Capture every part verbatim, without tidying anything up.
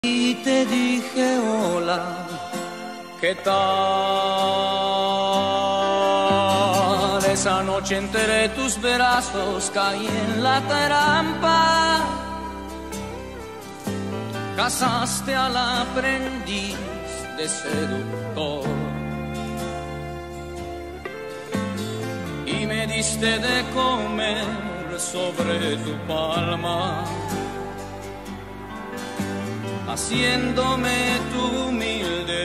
Y te dije hola, ¿qué tal? Esa noche entre tus brazos caí en la trampa. Casaste al aprendiz de seductor y me diste de comer sobre tu palma, haciéndome tu humilde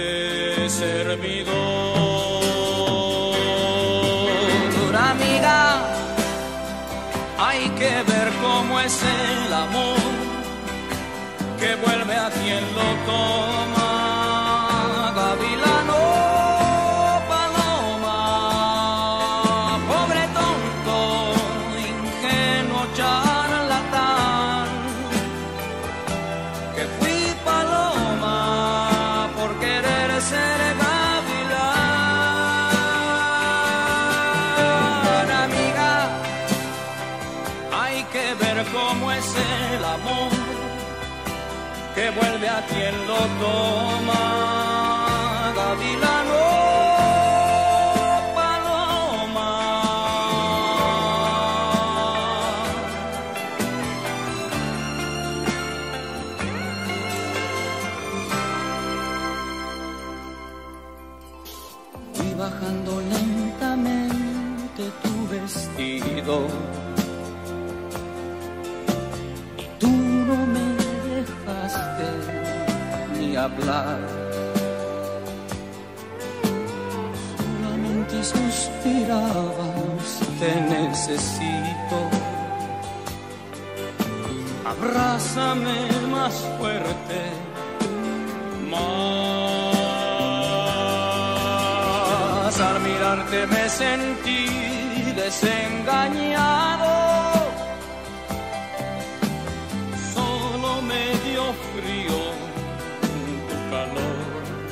servidor. Amiga, hay que ver cómo es el amor que vuelve a quien lo toma. Gavilano, paloma, pobre tonto, ingenuo charlatán, que fui paloma por querer ser gavilán. Amiga, hay que ver cómo es el amor que vuelve a quien lo toma. Gavilano, paloma. Fui bajando lentamente tu vestido y tú no me ni hablar, solamente suspirabas, te necesito, abrázame más fuerte, más. Al mirarte me sentí desengañado, solo me dio frío tu calor.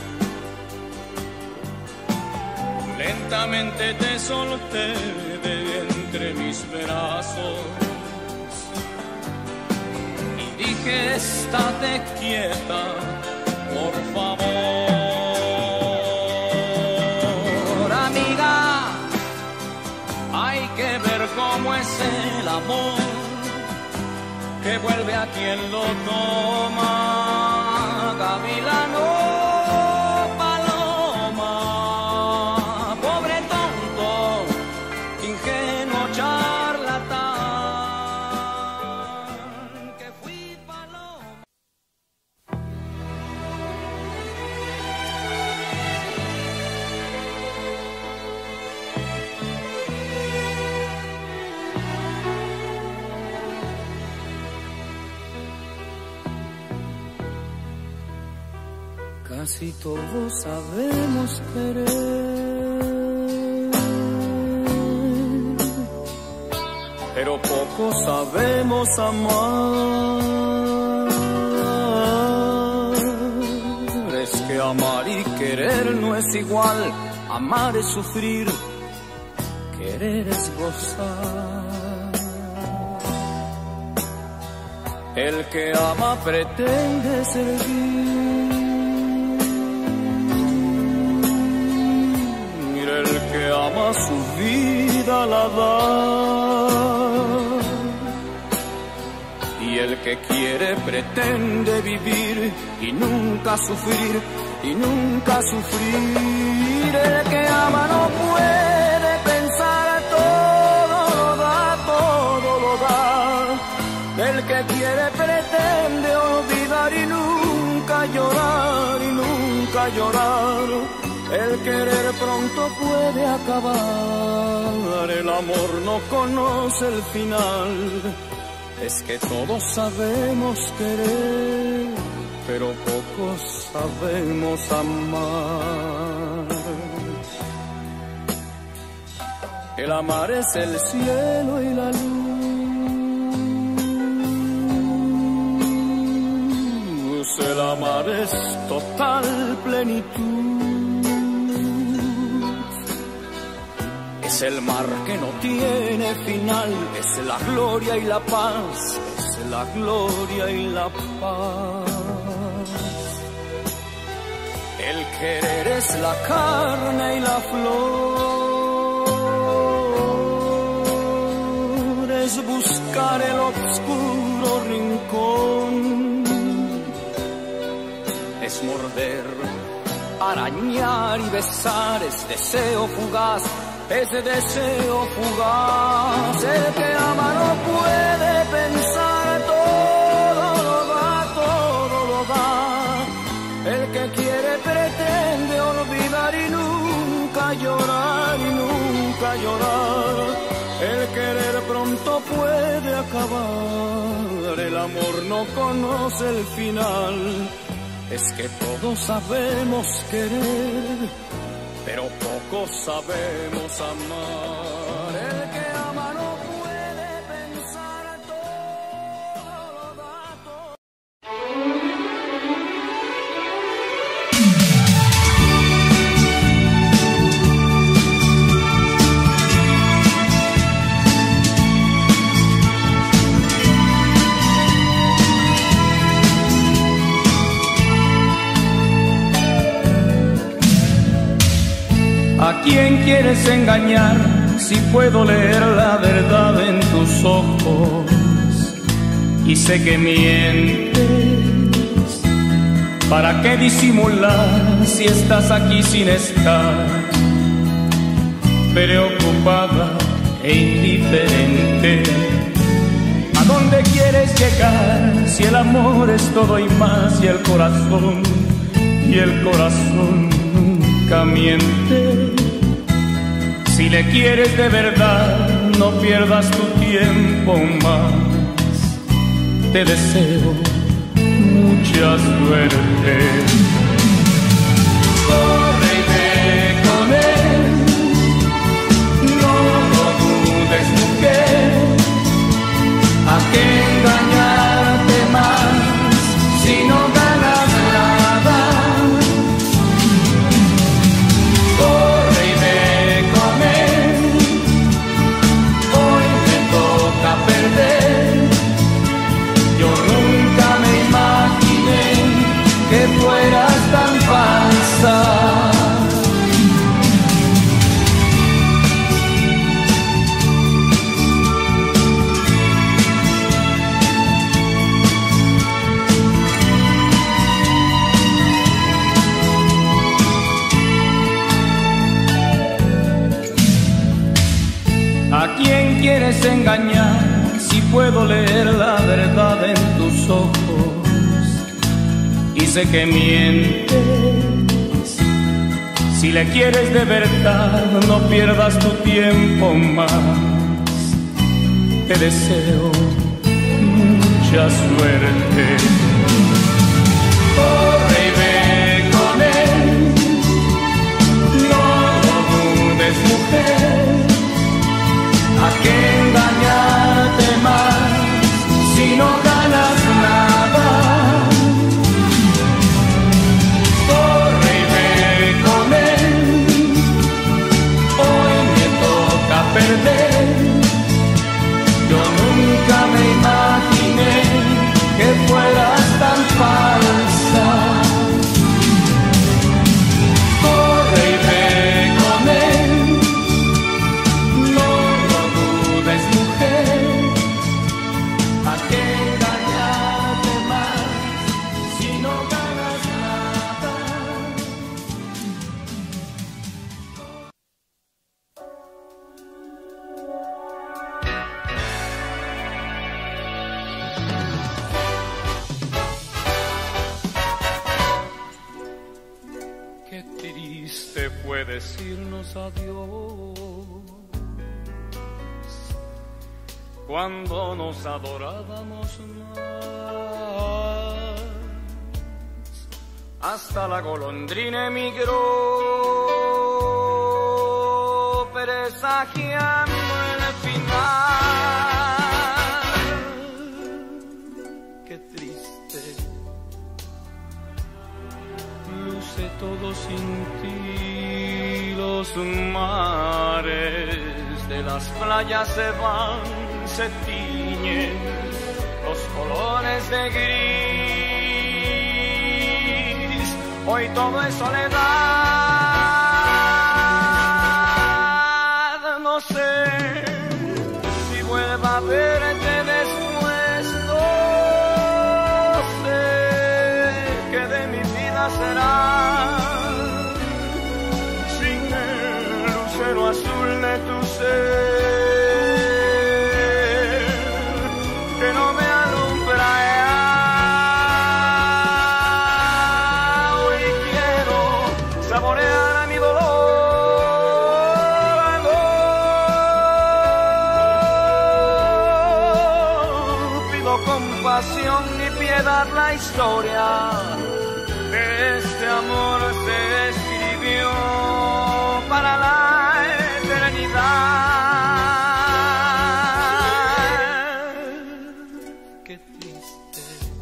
Lentamente te solté de entre mis brazos y dije, estate quieta, por favor. Amiga, hay que ver cómo es el amor que vuelve a quien lo toma. Gavilano, paloma, pobre tonto, ingenuo charlatán, que fui paloma. Casi todos sabemos querer, pero poco sabemos amar. Es que amar y querer no es igual, amar es sufrir, querer es gozar. El que ama pretende servir, el que ama su vida la da, y el que quiere pretende vivir y nunca sufrir, y nunca sufrir. El que ama no puede pensar, todo lo da, todo lo da. El que quiere pretende olvidar y nunca llorar, y nunca llorar. El querer pronto puede acabar, el amor no conoce el final. Es que todos sabemos querer, pero pocos sabemos amar. El amar es el cielo y la luz, el amar es total plenitud. Es el mar que no tiene final, es la gloria y la paz, es la gloria y la paz. querer es la carne y la flor, es buscar el oscuro rincón, es morder, arañar y besar, es deseo fugaz, es deseo fugaz. El que ama no puede pensar, todo lo da, todo lo da. El que quiere pretende olvidar y nunca llorar, y nunca llorar. El querer pronto puede acabar, el amor no conoce el final. Es que todos sabemos querer, pero pocos sabemos amar. El que ama no puede pensar, todo lo da, todo. ¿A quién quieres engañar si puedo leer la verdad en tus ojos? Y sé que mientes, ¿para qué disimular si estás aquí sin estar? Preocupada e indiferente, ¿a dónde quieres llegar si el amor es todo y más y el corazón, y el corazón nunca miente? Si le quieres de verdad, no pierdas tu tiempo más. Te deseo mucha suerte. Corre y ve con él, no lo dudes, mujer. ¿A qué engañarte más si no ganas nada? Corre y ve con él, hoy me toca perder. Yo nunca me imaginé que fueras tan falsa. ¿A quién quieres engañar si puedo leer la verdad en tus ojos? Y sé que mientes. Si le quieres de verdad, no pierdas tu tiempo más. Te deseo mucha suerte. Corre y ve con él, no lo dudes, mujer. ¿A qué engañarte más si no ganas nada? Corre y ve con él, hoy me toca perder. Yo nunca me imaginé que fueras tan falsa. Corre y ve con él, ¿a qué engañarte más si no ganas nada? Qué triste fue decirnos adiós cuando nos adorábamos más. Hasta la golondrina emigró, presagiando el final. Qué triste luce todo sin ti. Los mares de las playas se van, se tiñen los colores de gris. hoy todo es soledad. No sé si vuelva a verte después, no sé qué de mi vida será sin el lucero azul de tu ser que no me alumbra. Hoy quiero saborear mi dolor, no pido compasión ni piedad, la historia de este amor se escribió para la eternidad. Qué triste.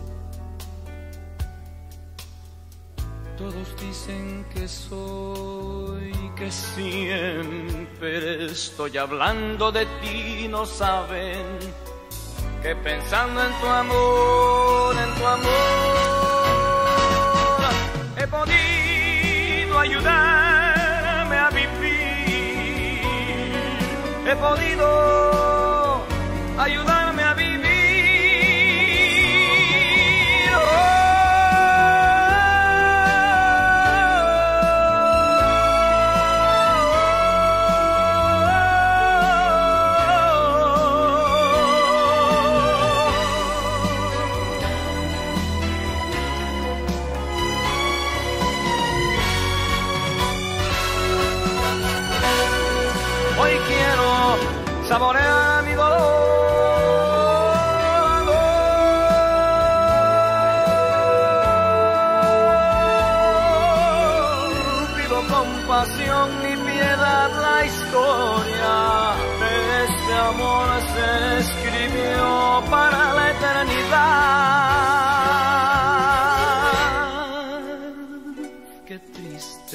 Todos dicen que soy, que siempre estoy hablando de ti, no saben que pensando en tu amor, en tu amor, he podido ayudarme a vivir, he podido ayudarme a vivir. Hoy quiero saborear mi dolor, no pido compasión ni piedad, la historia de este amor se escribió para la eternidad. Qué triste.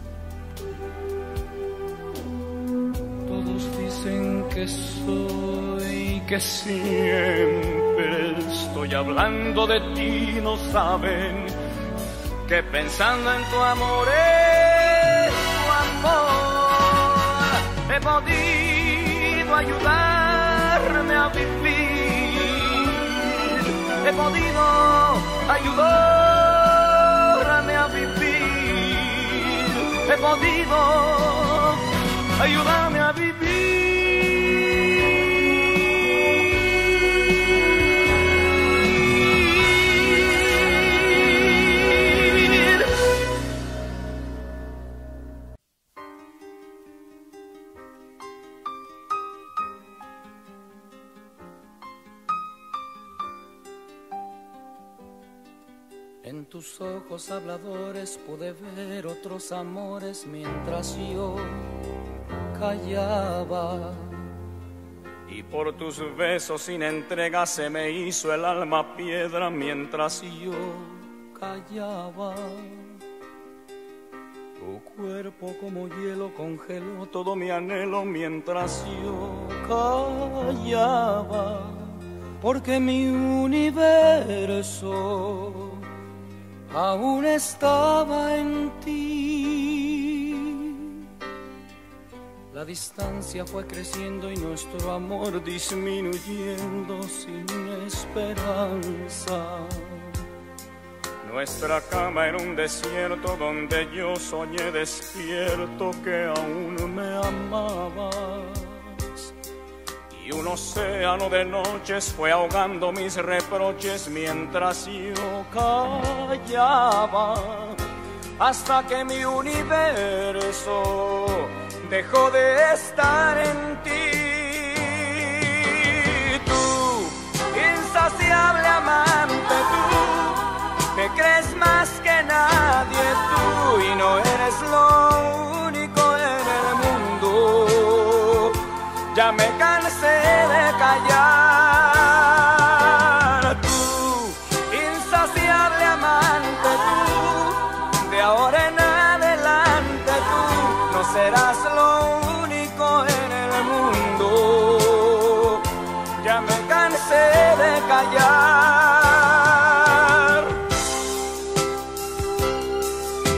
Dicen que soy, que siempre estoy hablando de ti, no saben que pensando en tu amor, en tu amor, he podido ayudarme a vivir, he podido ayudarme a vivir, he podido ayudarme a vivir. En tus ojos habladores pude ver otros amores mientras yo callaba, y por tus besos sin entrega se me hizo el alma piedra mientras yo callaba. Tu cuerpo como hielo congeló todo mi anhelo mientras yo callaba, porque mi universo aún estaba en ti. La distancia fue creciendo y nuestro amor disminuyendo sin esperanza. Nuestra cama era un desierto donde yo soñé despierto que aún me amabas. Y un océano de noches fue ahogando mis reproches mientras yo callaba, hasta que mi universo dejó de estar en ti. Tú, insaciable amante, tú te crees más que nadie, tú, y no eres lo único en el mundo. Ya me cansé de callar. Tú, insaciable amante, tú, de ahora en adelante tú no serás lo único en el mundo. Ya me cansé de callar.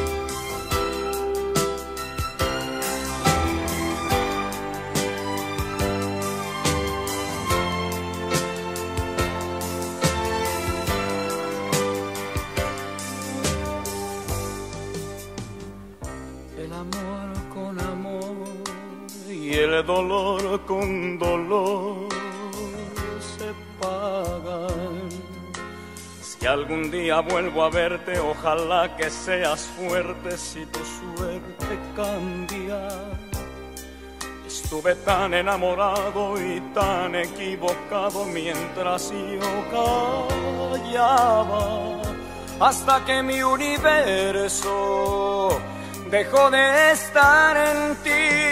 el dolor con dolor se pagan. Si algún día vuelvo a verte, ojalá que seas fuerte si tu suerte cambia. Estuve tan enamorado y tan equivocado mientras yo callaba, hasta que mi universo dejó de estar en ti.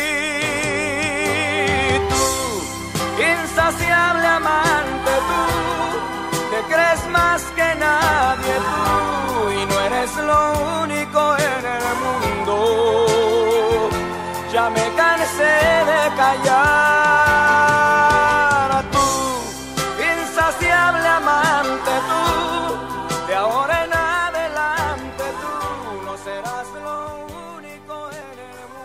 Tú, insaciable amante, tú te crees más que nadie, tú, y no eres lo único en el mundo. Ya me cansé de callar. Tú, insaciable amante, tú, de ahora en adelante tú no serás lo único en el mundo.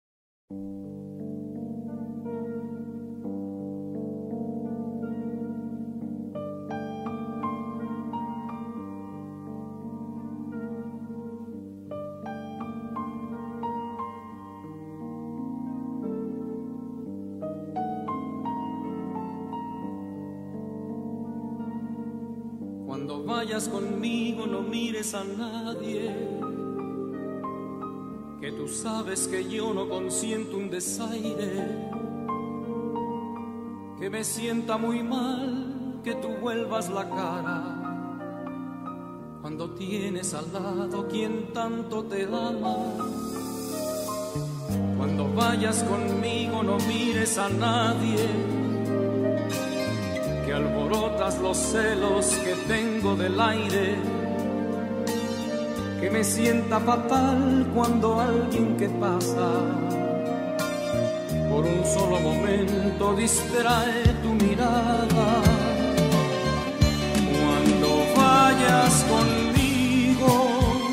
Cuando vayas conmigo no mires a nadie, que tú sabes que yo no consiento un desaire, que me sienta muy mal que tú vuelvas la cara, cuando tienes al lado quien tanto te ama. Cuando vayas conmigo no mires a nadie, que alborotas los celos que tengo del aire, que me sienta fatal cuando alguien que pasa por un solo momento distrae tu mirada. Cuando vayas conmigo,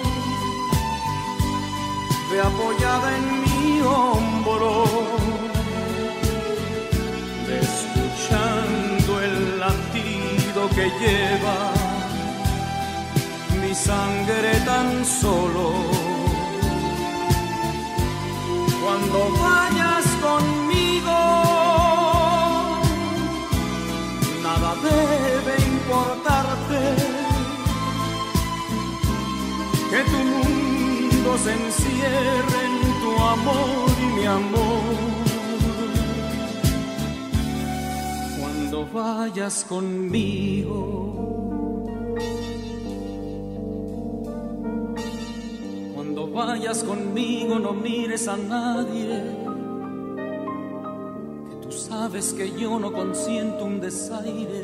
ve apoyada en mi hombro, escuchando el latido que lleva mi sangre tan solo. Cuando vayas conmigo, nada debe importarte, que tu mundo se encierre en tu amor y mi amor. Cuando vayas conmigo, cuando vayas conmigo no mires a nadie, que tú sabes que yo no consiento un desaire,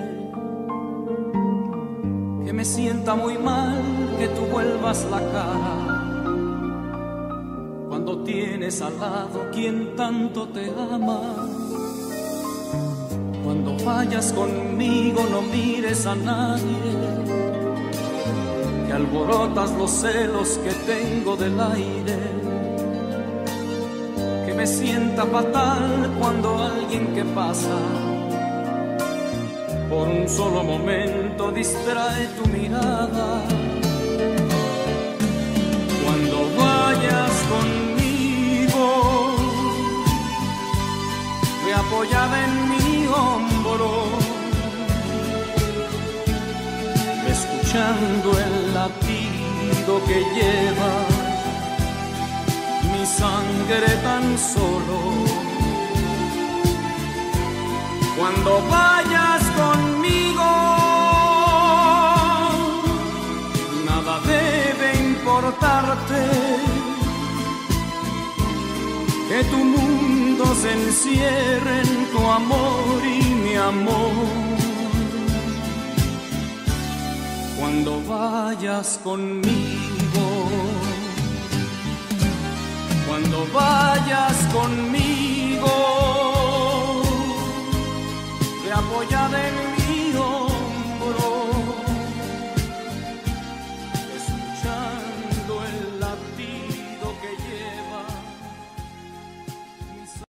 que me sienta muy mal que tú vuelvas la cara, cuando tienes al lado quien tanto te ama. Cuando vayas conmigo no mires a nadie, que alborotas los celos que tengo del aire, que me sienta fatal cuando alguien que pasa por un solo momento distrae tu mirada. Cuando vayas conmigo, ve apoyada en mi hombro, escuchando el latido que lleva mi sangre tan solo. Cuando vayas conmigo, nada debe importarte, que tu mundo se encierre en tu amor y mi amor. Cuando vayas conmigo, cuando vayas conmigo, ve apoyada en mi hombro, escuchando el latido que lleva mi sangre.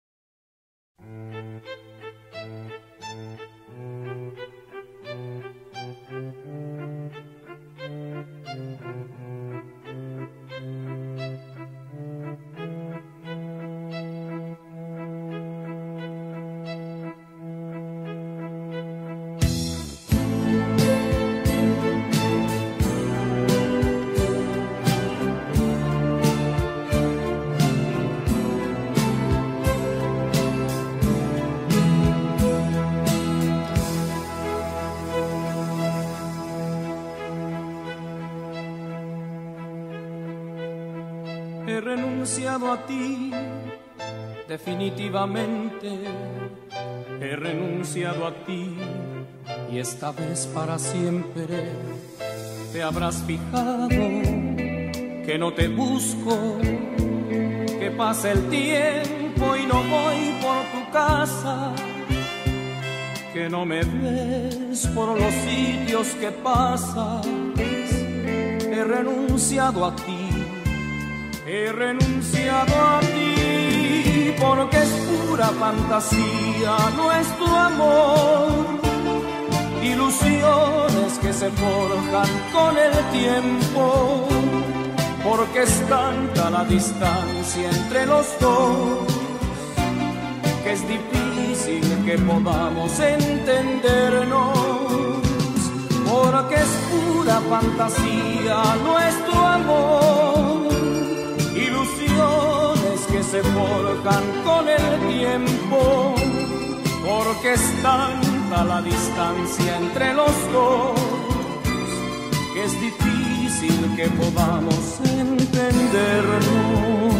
He renunciado a ti, definitivamente. He renunciado a ti y esta vez para siempre. Te habrás fijado que no te busco, que pasa el tiempo y no voy por tu casa, que no me ves por los sitios que pasas. He renunciado a ti, he renunciado a ti, porque es pura fantasía nuestro amor, ilusiones que se forjan con el tiempo, porque es tanta la distancia entre los dos, que es difícil que podamos entendernos, porque es pura fantasía nuestro amor, ilusiones que se forjan con el tiempo, porque es tanta la distancia entre los dos, que es difícil que podamos entendernos.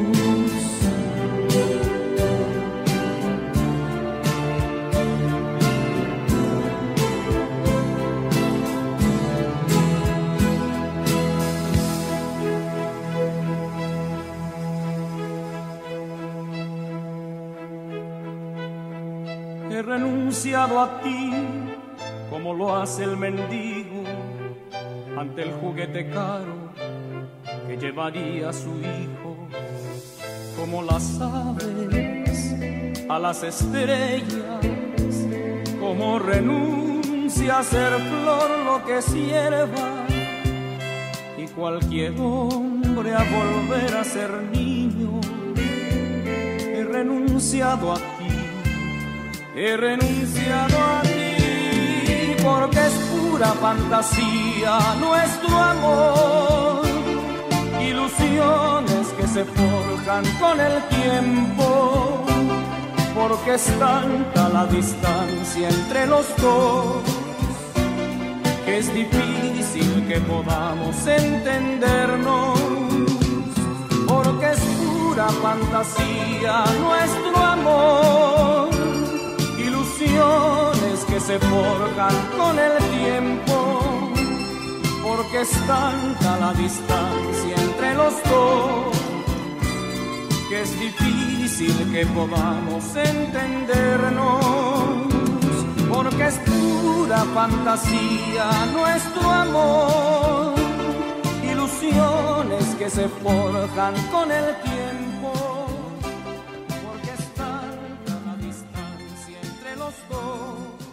He renunciado a ti como lo hace el mendigo ante el juguete caro que llevaría a su hijo, como las aves a las estrellas, como renuncia a ser flor lo que es hierba, y cualquier hombre a volver a ser niño. He renunciado a ti, he renunciado a ti, porque es pura fantasía nuestro amor, ilusiones que se forjan con el tiempo, porque es tanta la distancia entre los dos, que es difícil que podamos entendernos, porque es pura fantasía nuestro amor, ilusiones que se forjan con el tiempo, porque es tanta la distancia entre los dos, que es difícil que podamos entendernos, porque es pura fantasía nuestro amor, ilusiones que se forjan con el tiempo, porque es tanta la distancia entre los dos.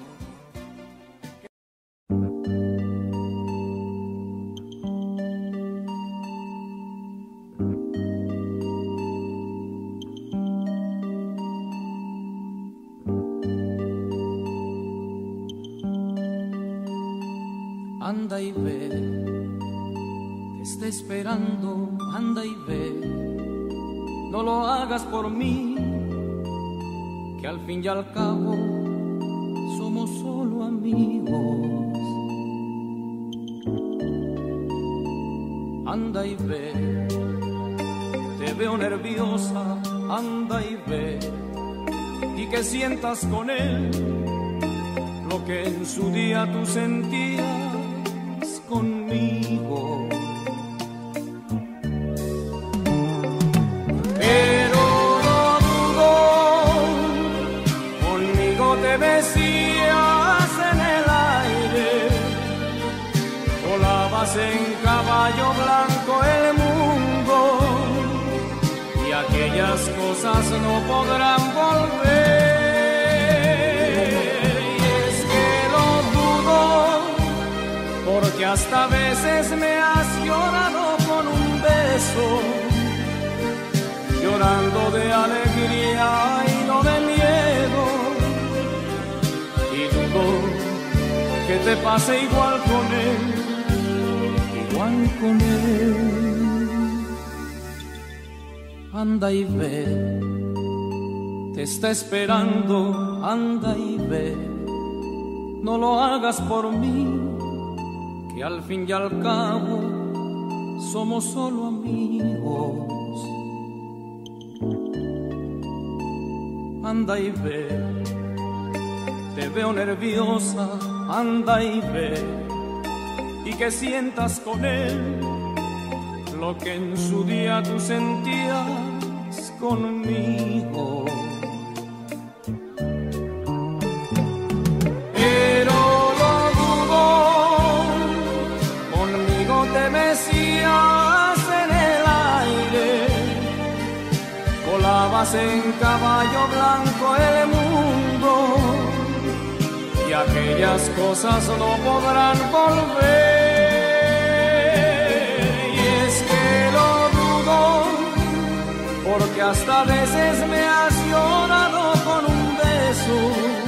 Anda y ve, te está esperando, anda y ve, no lo hagas por mí, que al fin y al cabo somos solo amigos. Anda y ve, te veo nerviosa, anda y ve, y que sientas con él lo que en su día tú sentías conmigo. Pero no dudo, conmigo te decías en el aire, volabas en caballo blanco el mundo, y aquellas cosas no podrán volver. Porque hasta a veces me has llorado con un beso, llorando de alegría y no de miedo, y dudo que te pase igual con él, igual con él. Anda y ve, te está esperando, anda y ve, no lo hagas por mí, que al fin y al cabo somos solo amigos. Anda y ve, te veo nerviosa, anda y ve, y que sientas con él lo que en su día tú sentías conmigo. Pero lo dudo, conmigo te mecías en el aire, volabas en caballo blanco el mundo, y aquellas cosas no podrán volver. Y es que lo dudo, porque hasta a veces me has llorado con un beso,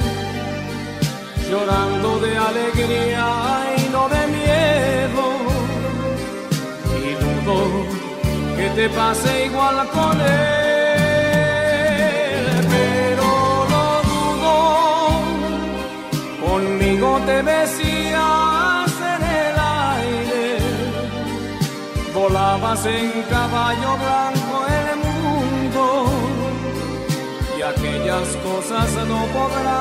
llorando de alegría y no de miedo. Y dudo que te pase igual con él, pero lo dudo. Conmigo te mecías en el aire, volabas en caballo blanco el mundo, y aquellas cosas no podrán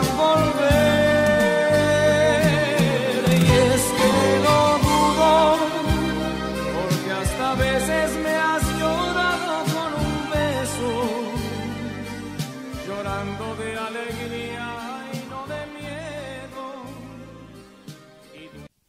volver. Y es que lo dudo, porque hasta a veces me has llorado con un beso, llorando de alegría y no de miedo. Y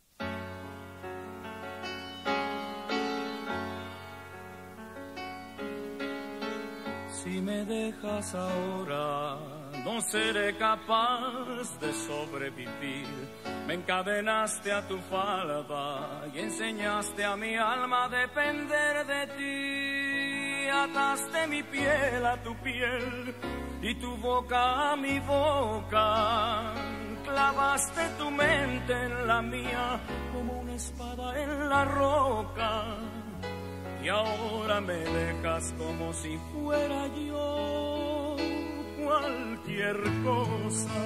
si me dejas ahora, no seré capaz de sobrevivir. Me encadenaste a tu falda y enseñaste a mi alma a depender de ti. Ataste mi piel a tu piel y tu boca a mi boca. Clavaste tu mente en la mía como una espada en la roca. Y ahora me dejas como si fuera yo cualquier cosa.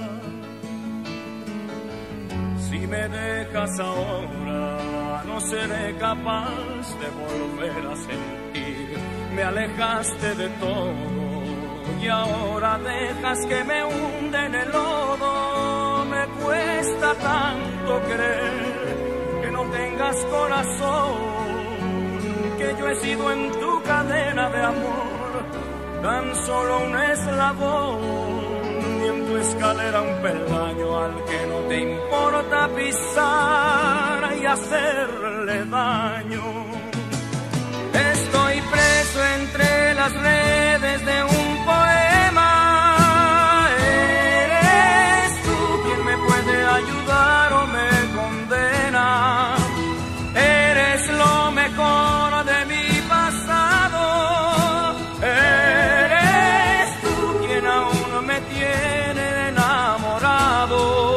Si me dejas ahora, no seré capaz de volver a sentir. Me alejaste de todo y ahora dejas que me hunde en el lodo. Me cuesta tanto creer que no tengas corazón, que yo he sido en tu cadena de amor tan solo un eslabón, y en tu escalera un peldaño al que no te importa pisar y hacerle daño. Estoy preso entre las redes de un poema. Eres tú quien me puede ayudar o me condena. Eres lo mejor de mi pasado. Eres tú quien aún me tiene enamorado.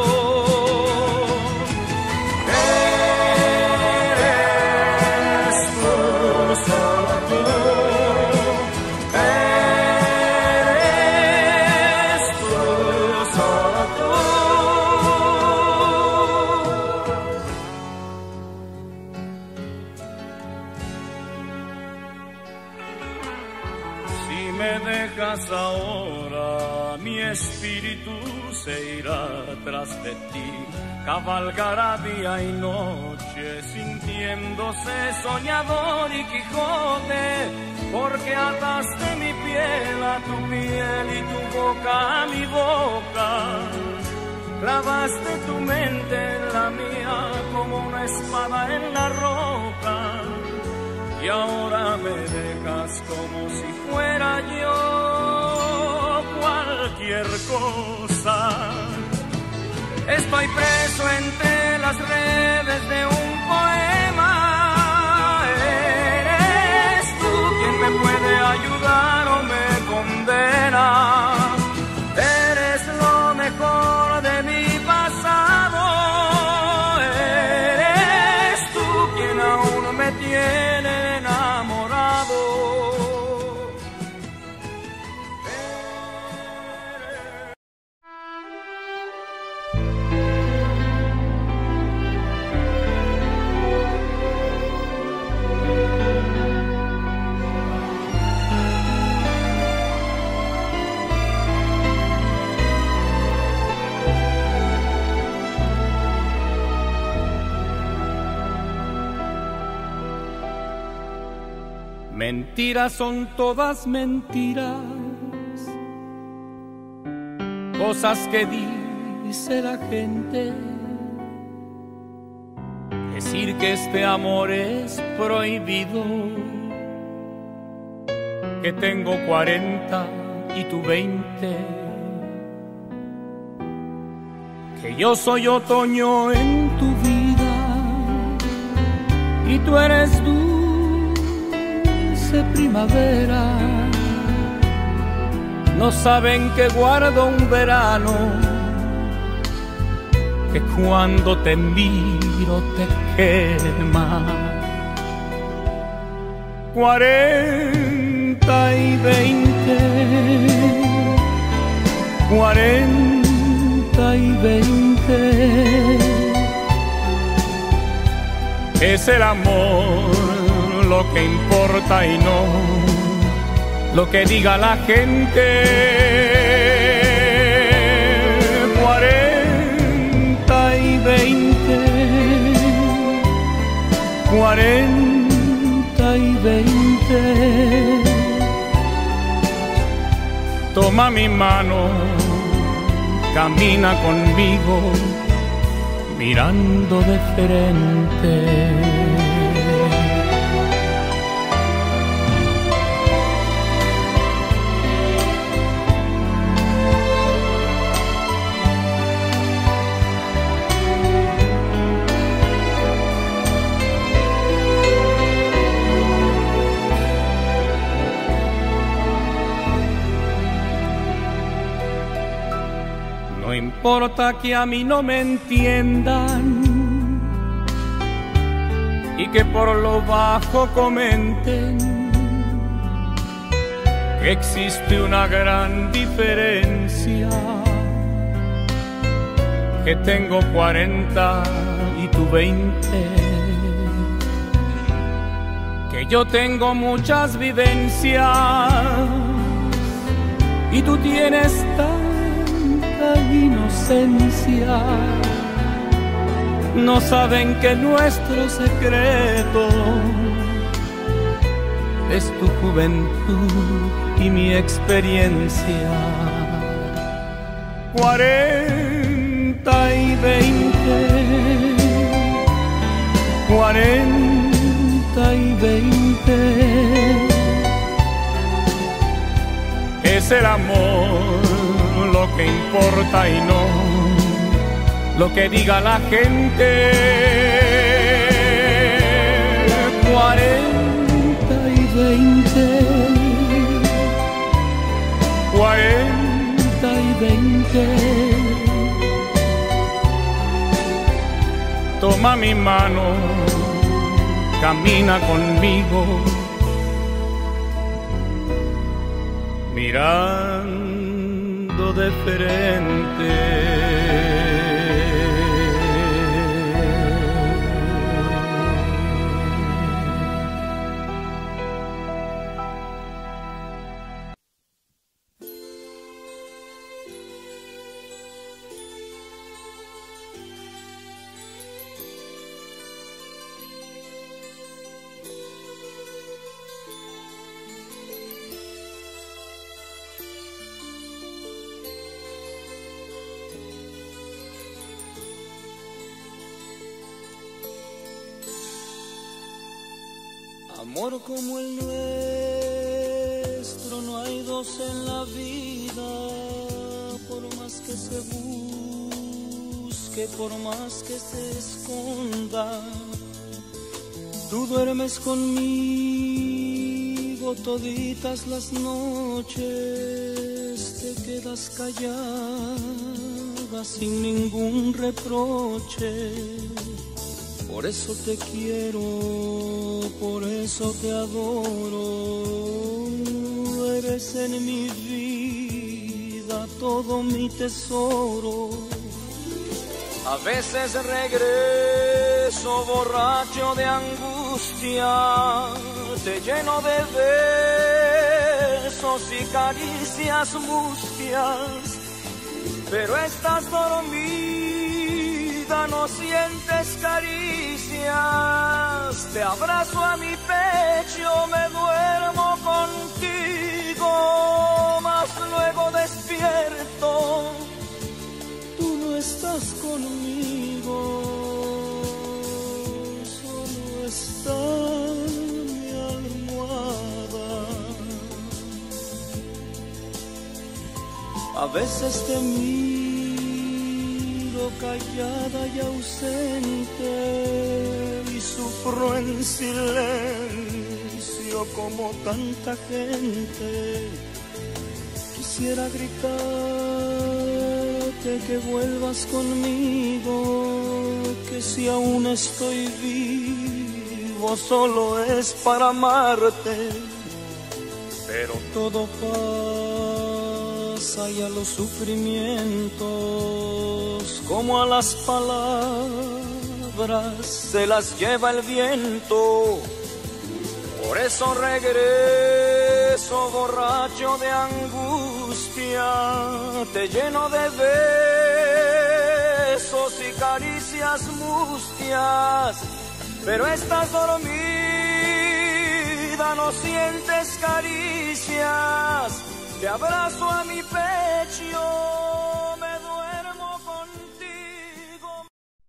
Eres tú, solo tú. Eres tú, solo tú. Si me dejas ahora, mi espíritu se irá tras de ti, cabalgará día y noche, sintiéndose soñador y Quijote, porque ataste mi piel a tu piel y tu boca a mi boca. Clavaste tu mente en la mía como una espada en la roca. Y ahora me dejas como si fuera yo cualquier cosa. Estoy preso entre las redes de un poema. Eres tú quien me puede ayudar o me condena. Eres lo mejor de mi pasado. Eres tú quien aún me tiene enamorado. Mentiras son todas mentiras, cosas que dice la gente. Decir que este amor es prohibido, que tengo cuarenta y tú veinte, que yo soy otoño en tu vida y tú eres dulce primavera. No saben que guardo un verano, que cuando te miro te quema. Cuarenta y veinte, cuarenta y veinte. Es el amor lo que importa y no lo que diga la gente. Cuarenta y veinte, cuarenta y veinte. Toma mi mano, camina conmigo, mirando de frente. No importa que a mí no me entiendan y que por lo bajo comenten que existe una gran diferencia, que tengo cuarenta y tú veinte, que yo tengo muchas vivencias y tú tienes tanta inocencia. No saben que nuestro secreto es tu juventud y mi experiencia. Cuarenta y veinte, cuarenta y veinte. Es el amor lo que importa y no lo que diga la gente. Cuarenta y veinte, cuarenta y veinte. Toma mi mano, camina conmigo, mirando de frente. Amor como el nuestro no hay dos en la vida, por más que se busque, por más que se esconda. Tú duermes conmigo toditas las noches, te quedas callada sin ningún reproche. Por eso te quiero, por eso te adoro. Eres en mi vida todo mi tesoro. A veces regreso borracho de angustia, te lleno de besos y caricias mustias, pero estás dormida, no sientes caricias. Te abrazo a mi pecho, me duele A veces te miro callada y ausente y sufro en silencio como tanta gente. Quisiera gritarte que vuelvas conmigo, que si aún estoy vivo solo es para amarte, pero todo pasa y a los sufrimientos como a las palabras se las lleva el viento. Por eso regreso borracho de angustia, te lleno de besos y caricias mustias, pero estás dormida, no sientes caricias. Te abrazo a mi pecho, me duermo contigo.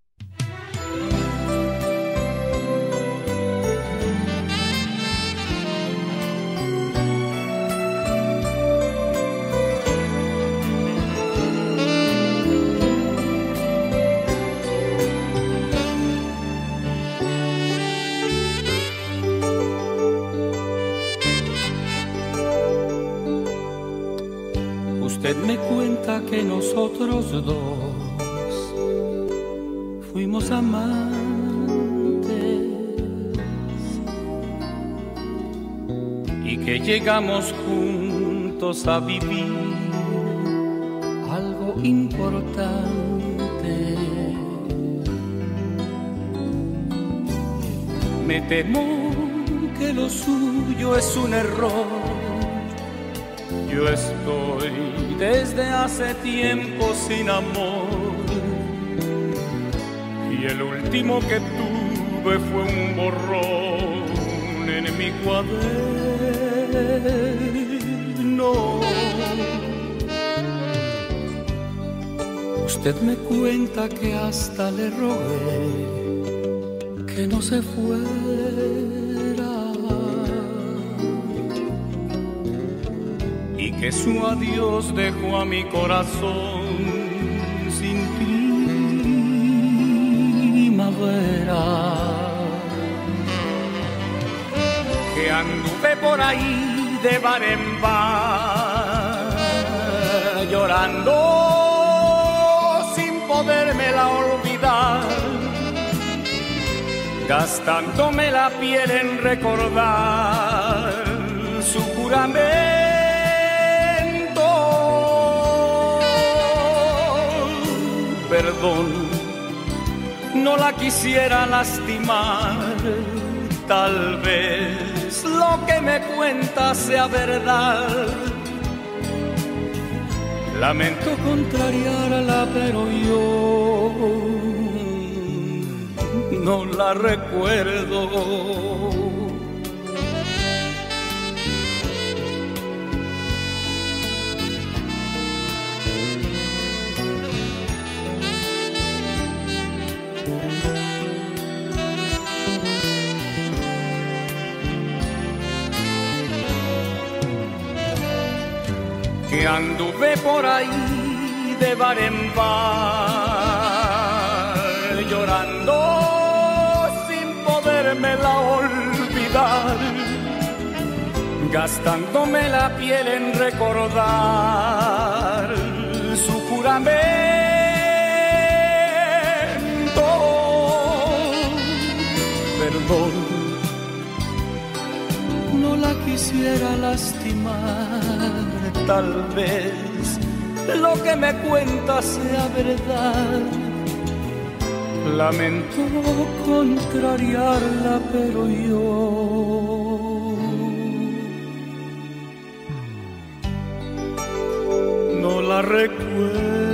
Usted me cuenta que nosotros dos fuimos amantes y que llegamos juntos a vivir algo importante. Me temo que lo suyo es un error. Yo estoy desde hace tiempo sin amor y el último que tuve fue un borrón en mi cuaderno. Usted me cuenta que hasta le rogué que no se fuera y que su adiós dejó a mi corazón sin primavera. Que anduve por ahí de bar en bar, llorando sin podérmela olvidar, gastándome la piel en recordar su juramento. Perdón, no la quisiera lastimar, tal vez lo que me cuenta sea verdad. Lamento contrariarla, pero yo no la recuerdo. Que anduve por ahí de bar en bar, llorando sin podérmela olvidar, gastándome la piel en recordar su juramento. Perdón, no la quisiera lastimar, tal vez lo que me cuenta sea verdad. Lamento contrariarla, pero yo no la recuerdo.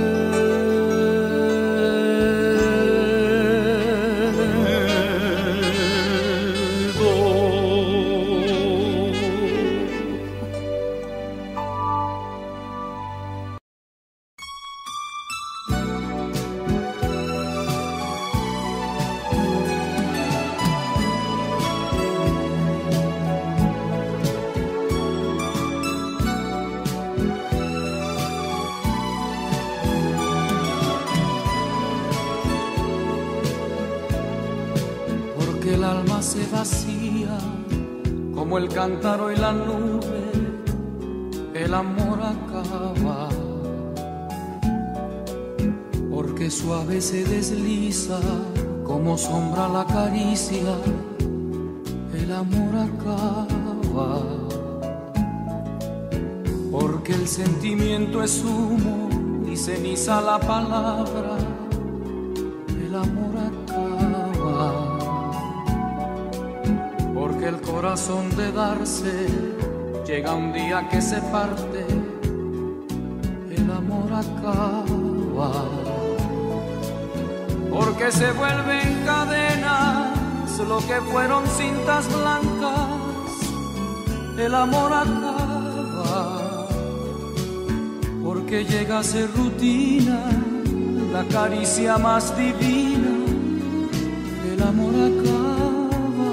como el cántaro y la nube, el amor acaba, porque suave se desliza como sombra la caricia, el amor acaba, porque el sentimiento es humo y ceniza la palabra, el amor acaba, porque el corazón de darse llega un día que se parte, el amor acaba, porque se vuelven cadenas lo que fueron cintas blancas, el amor acaba, porque llega a ser rutina la caricia más divina, el amor acaba,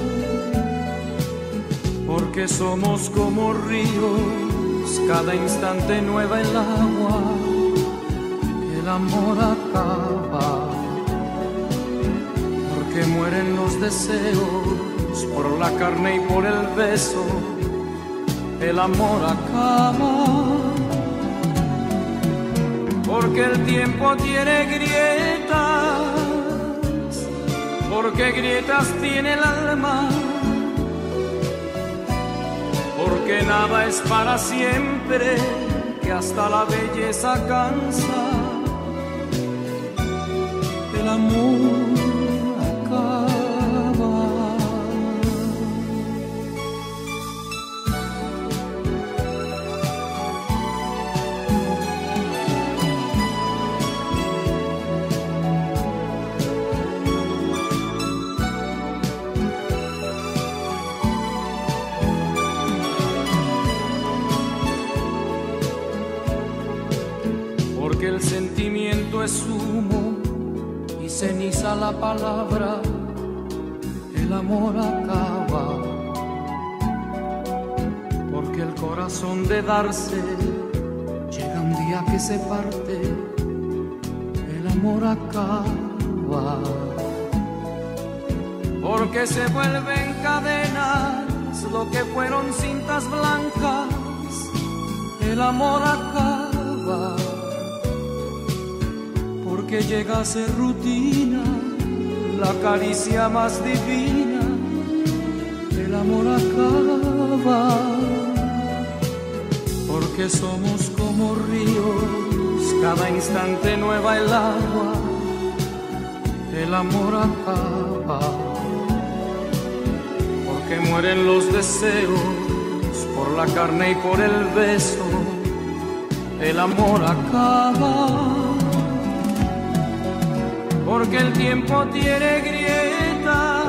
porque somos como ríos, cada instante nueva el agua, el amor acaba, porque mueren los deseos por la carne y por el beso, el amor acaba, porque el tiempo tiene grietas, porque grietas tiene el alma, porque nada es para siempre, que hasta la belleza cansa, el amor acaba. Porque el sentimiento es humo y ceniza la palabra, el amor acaba, porque el corazón de darse llega un día que se parte, el amor acaba, porque se vuelven cadenas lo que fueron cintas blancas, el amor acaba, porque llega a ser rutina la caricia más divina, el amor acaba, porque somos como ríos, cada instante nueva el agua, el amor acaba, porque mueren los deseos por la carne y por el beso, el amor acaba, porque el tiempo tiene grietas,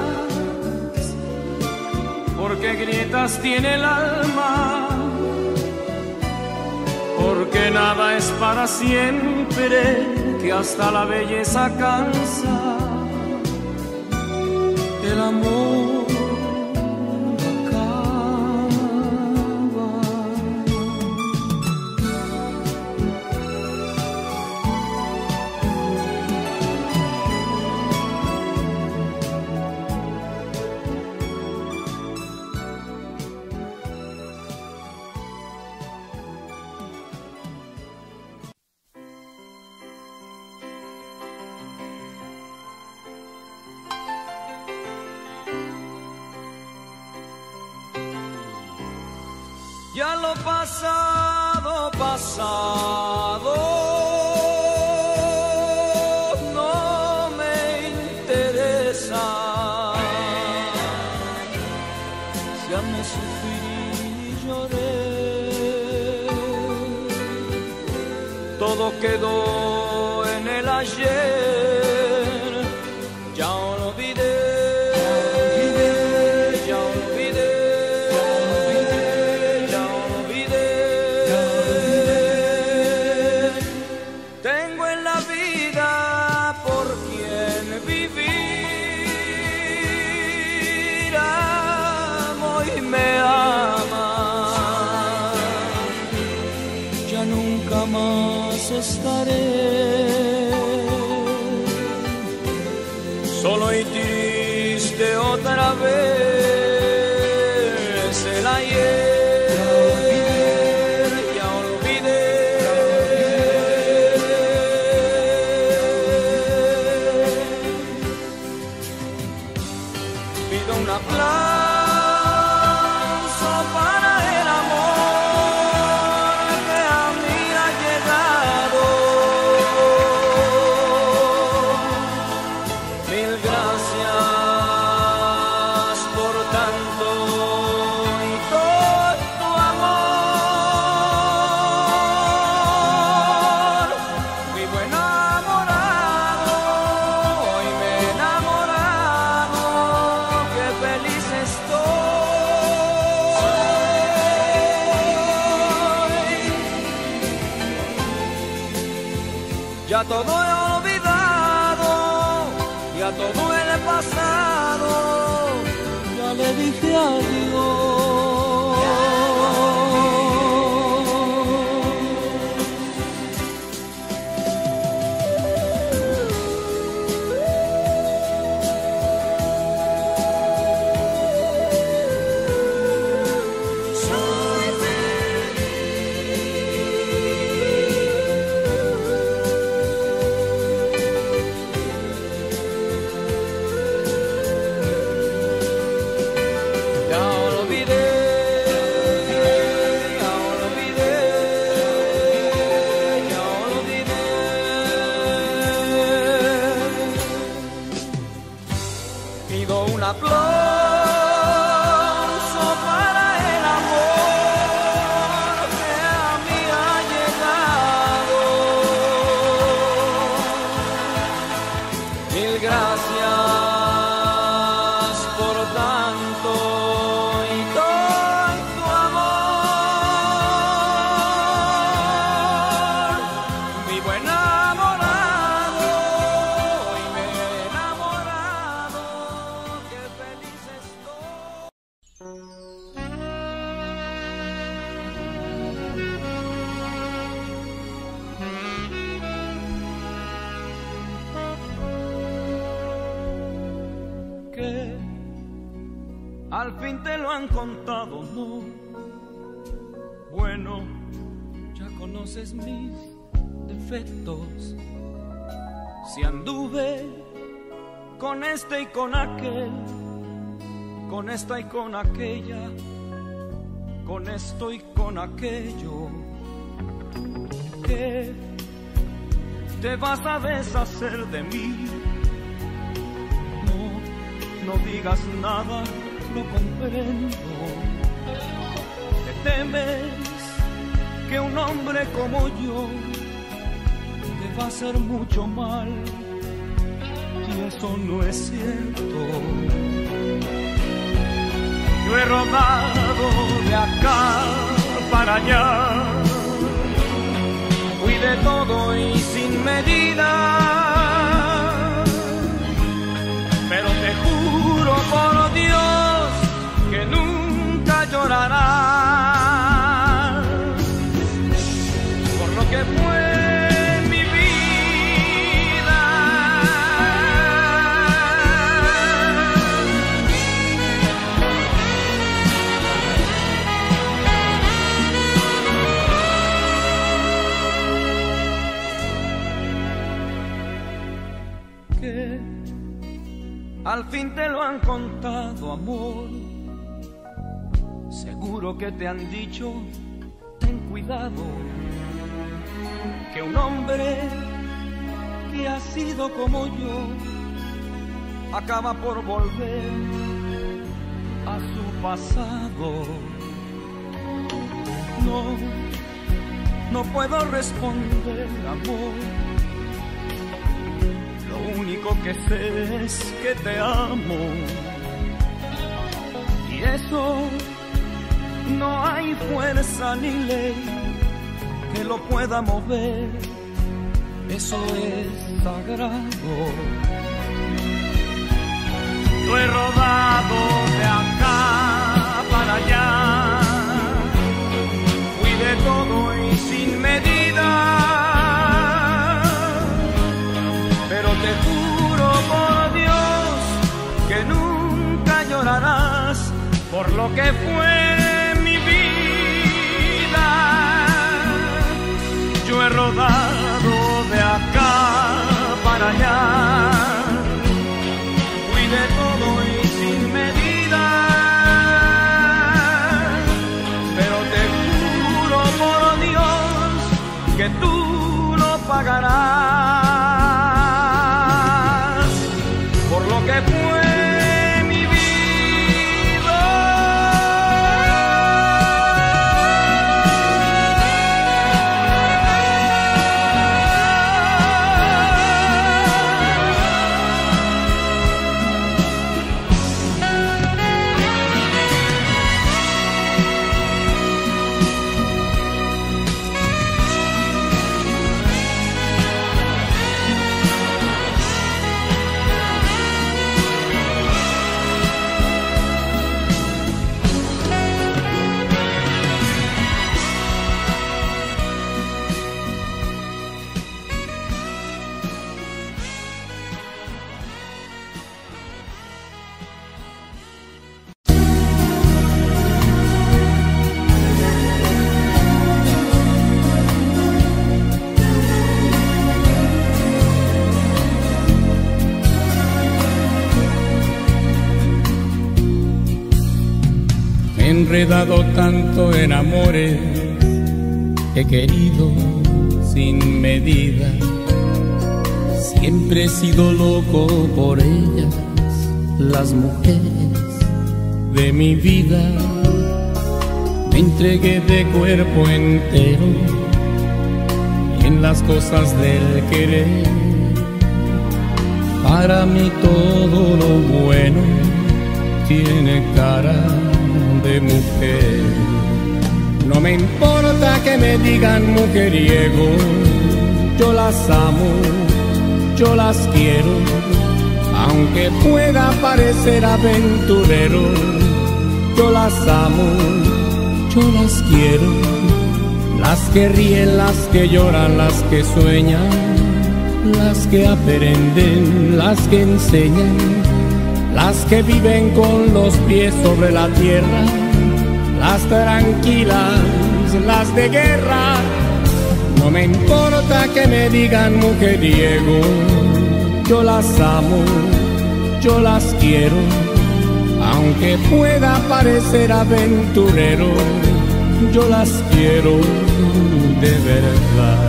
porque grietas tiene el alma, porque nada es para siempre, que hasta la belleza cansa, el amor ya lo pasado, pasado, no me interesa. Ya me sufrí y lloré, todo quedó en el ayer, ya olvidé. Estaré solo y triste otra vez, ayer ya olvidé. Pido un aplauso para el amor que a mí ha llegado. Mil gracias por tanto y todo tu amor. Vivo enamorado, hoy me he enamorado, qué feliz estoy. Ya todo he olvidado, ya todo el pasado, ya le dije adiós. Soy Ya olvidé, ya olvidé, ya olvidé. Pido un aplauso para el amor que a mí ha llegado. Mil gracias por tanto y todo tu amor. Vivo enamorado y me he enamorado, qué feliz estoy. Que al fin te lo han contado, ¿no? Bueno, ya conoces mis defectos. Si anduve con este y con aquel, con esta y con aquella, con esto y con aquello, que te vas a deshacer de mí. No, no digas nada, lo comprendo. Te temes que un hombre como yo te va a hacer mucho mal, y eso no es cierto. Yo he rodado de acá para allá, fui de todo y sin medida, pero te juro por Dios que nunca llorarás por lo que fue mi vida. Que al fin te lo han contado, amor. Seguro que te han dicho, ten cuidado, que un hombre que ha sido como yo acaba por volver a su pasado. No, no puedo responder, amor. Lo único que sé es que te amo, y eso no hay fuerza ni ley que lo pueda mover. Eso es sagrado. Yo he rodado de acá para allá, fui de todo y sin medida, pero te juro por Dios que nunca llorarás por lo que fue enredado tanto en amores, he querido sin medida. Siempre he sido loco por ellas, las mujeres de mi vida. Me entregué de cuerpo entero y en las cosas del querer. Para mí todo lo bueno tiene cara de mujer. No me importa que me digan mujeriego, yo las amo, yo las quiero, aunque pueda parecer aventurero. Yo las amo, yo las quiero, las que ríen, las que lloran, las que sueñan, las que aprenden, las que enseñan, las que viven con los pies sobre la tierra, las tranquilas, las de guerra. No me importa que me digan mujeriego, yo las amo, yo las quiero, aunque pueda parecer aventurero, yo las quiero de verdad.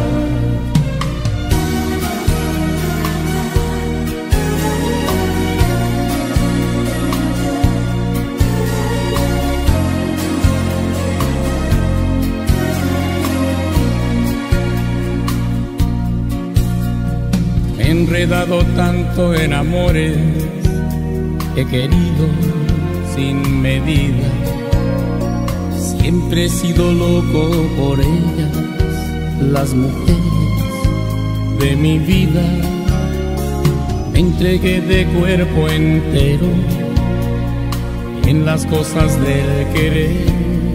He enredado tanto en amores, he querido sin medida. Siempre he sido loco por ellas, las mujeres de mi vida. Me entregué de cuerpo entero en las cosas del querer.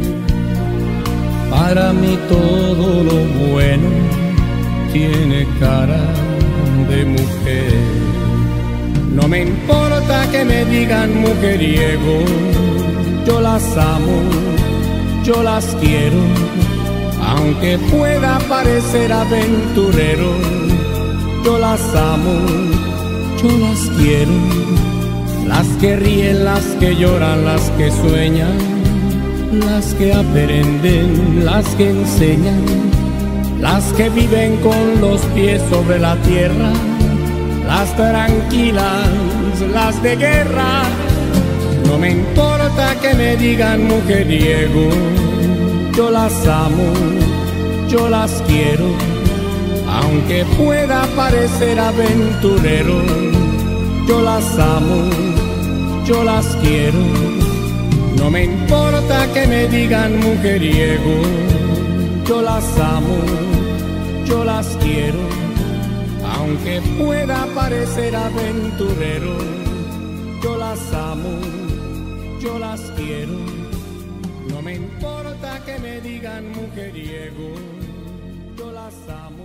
Para mí todo lo bueno tiene cara de mujer. No me importa que me digan mujeriego, yo las amo, yo las quiero, aunque pueda parecer aventurero. Yo las amo, yo las quiero, las que ríen, las que lloran, las que sueñan, las que aprenden, las que enseñan, las que viven con los pies sobre la tierra, las tranquilas, las de guerra. No me importa que me digan mujeriego, yo las amo, yo las quiero, aunque pueda parecer aventurero. Yo las amo, yo las quiero. No me importa que me digan mujeriego, yo las amo, yo las quiero, aunque pueda parecer aventurero. Yo las amo, yo las quiero. No me importa que me digan mujeriego, yo las amo.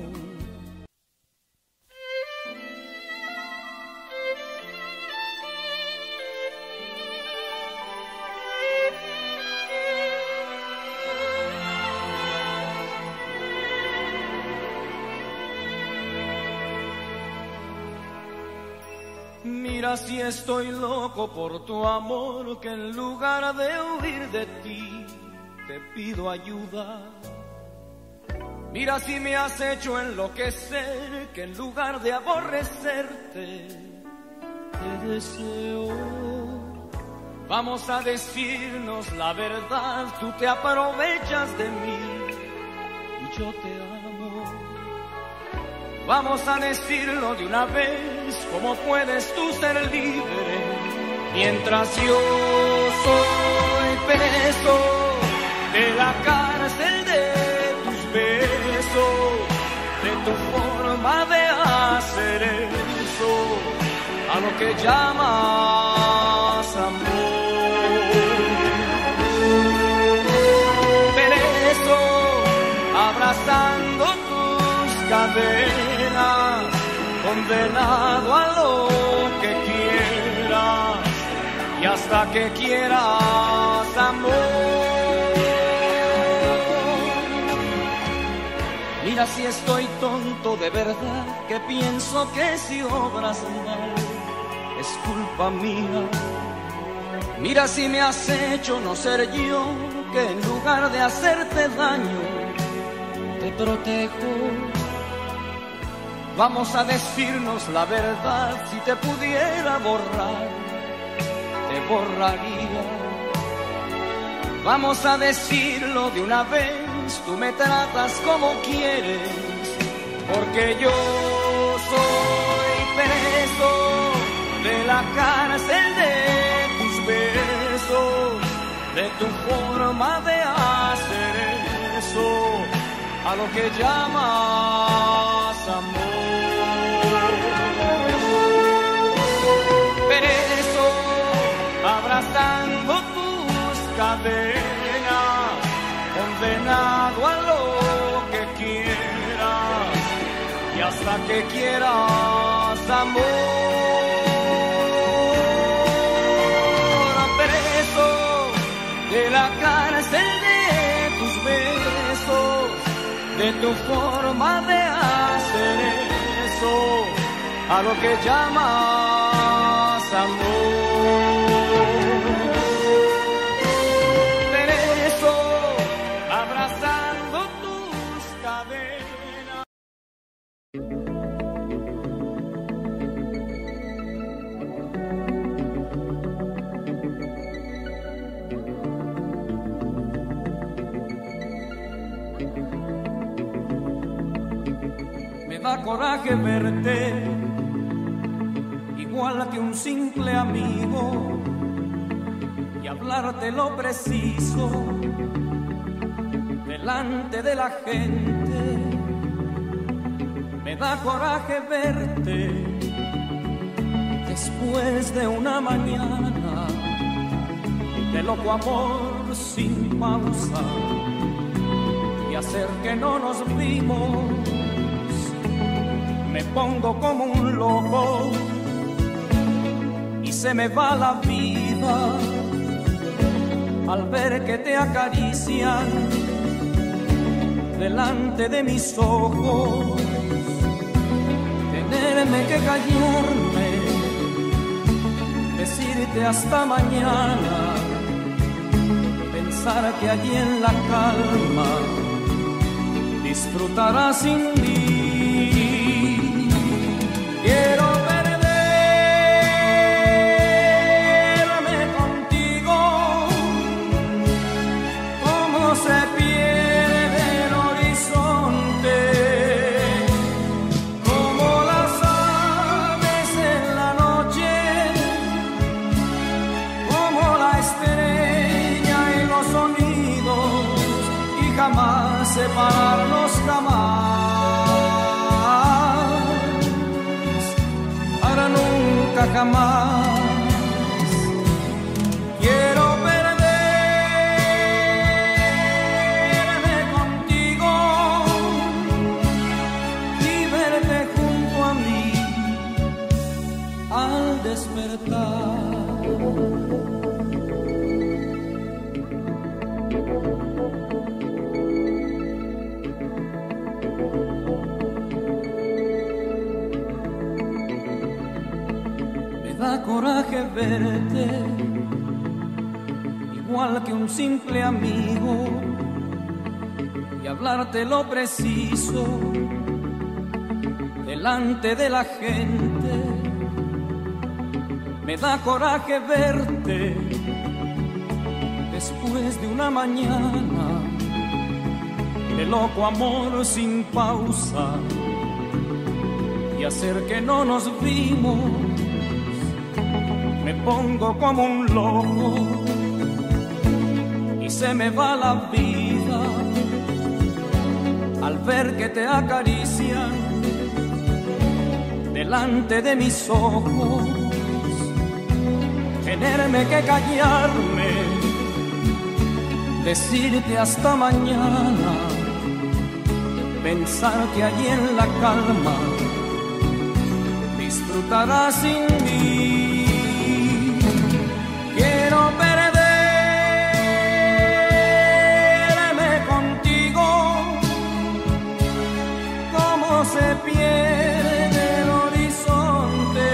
Mira si estoy loco por tu amor, que en lugar de huir de ti, te pido ayuda. Mira si me has hecho enloquecer, que en lugar de aborrecerte, te deseo. Vamos a decirnos la verdad, tú te aprovechas de mí y yo te amo. Vamos a decirlo de una vez, ¿cómo puedes tú ser libre mientras yo soy preso de la cárcel de tus besos, de tu forma de hacer eso, a lo que llamas amor? Preso, abrazando tus cadenas, condenado a lo que quieras y hasta que quieras amor. Mira si estoy tonto de verdad, que pienso que si obras mal es culpa mía. Mira si me has hecho no ser yo que en lugar de hacerte daño, te protejo. Vamos a decirnos la verdad, si te pudiera borrar, te borraría. Vamos a decirlo de una vez, tú me tratas como quieres, porque yo soy preso de la cárcel de tus besos, de tu forma de hacer eso, a lo que llamas amor. Preso, abrazando tus cadenas, condenado a lo que quieras y hasta que quieras amor. Preso de la cárcel de tus besos, de tu forma de hacer eso, a lo que llamas amor. Preso, abrazando tus cadenas. Me da coraje verte igual que un simple amigo y hablarte lo preciso delante de la gente. Me da coraje verte después de una mañana de loco amor sin pausa y hacer que no nos vimos. Me pongo como un loco y se me va la vida al ver que te acarician delante de mis ojos. Tenerme que callarme, decirte hasta mañana, pensar que allí en la calma disfrutarás sin mí. Quiero perderme contigo, como se pierde el horizonte, como las aves en la noche, como la estrella y los sonidos, y jamás separarnos, jamás. Nunca jamás quiero perderme contigo y verte junto a mí al despertar. Da coraje verte igual que un simple amigo y hablarte lo preciso delante de la gente. Me da coraje verte después de una mañana de loco amor sin pausa y hacer que no nos vimos. Me pongo como un loco y se me va la vida al ver que te acarician delante de mis ojos. Tenerme que callarme, decirte hasta mañana, pensar que allí en la calma disfrutarás sin mí. Quiero perderme contigo, como se pierde el horizonte,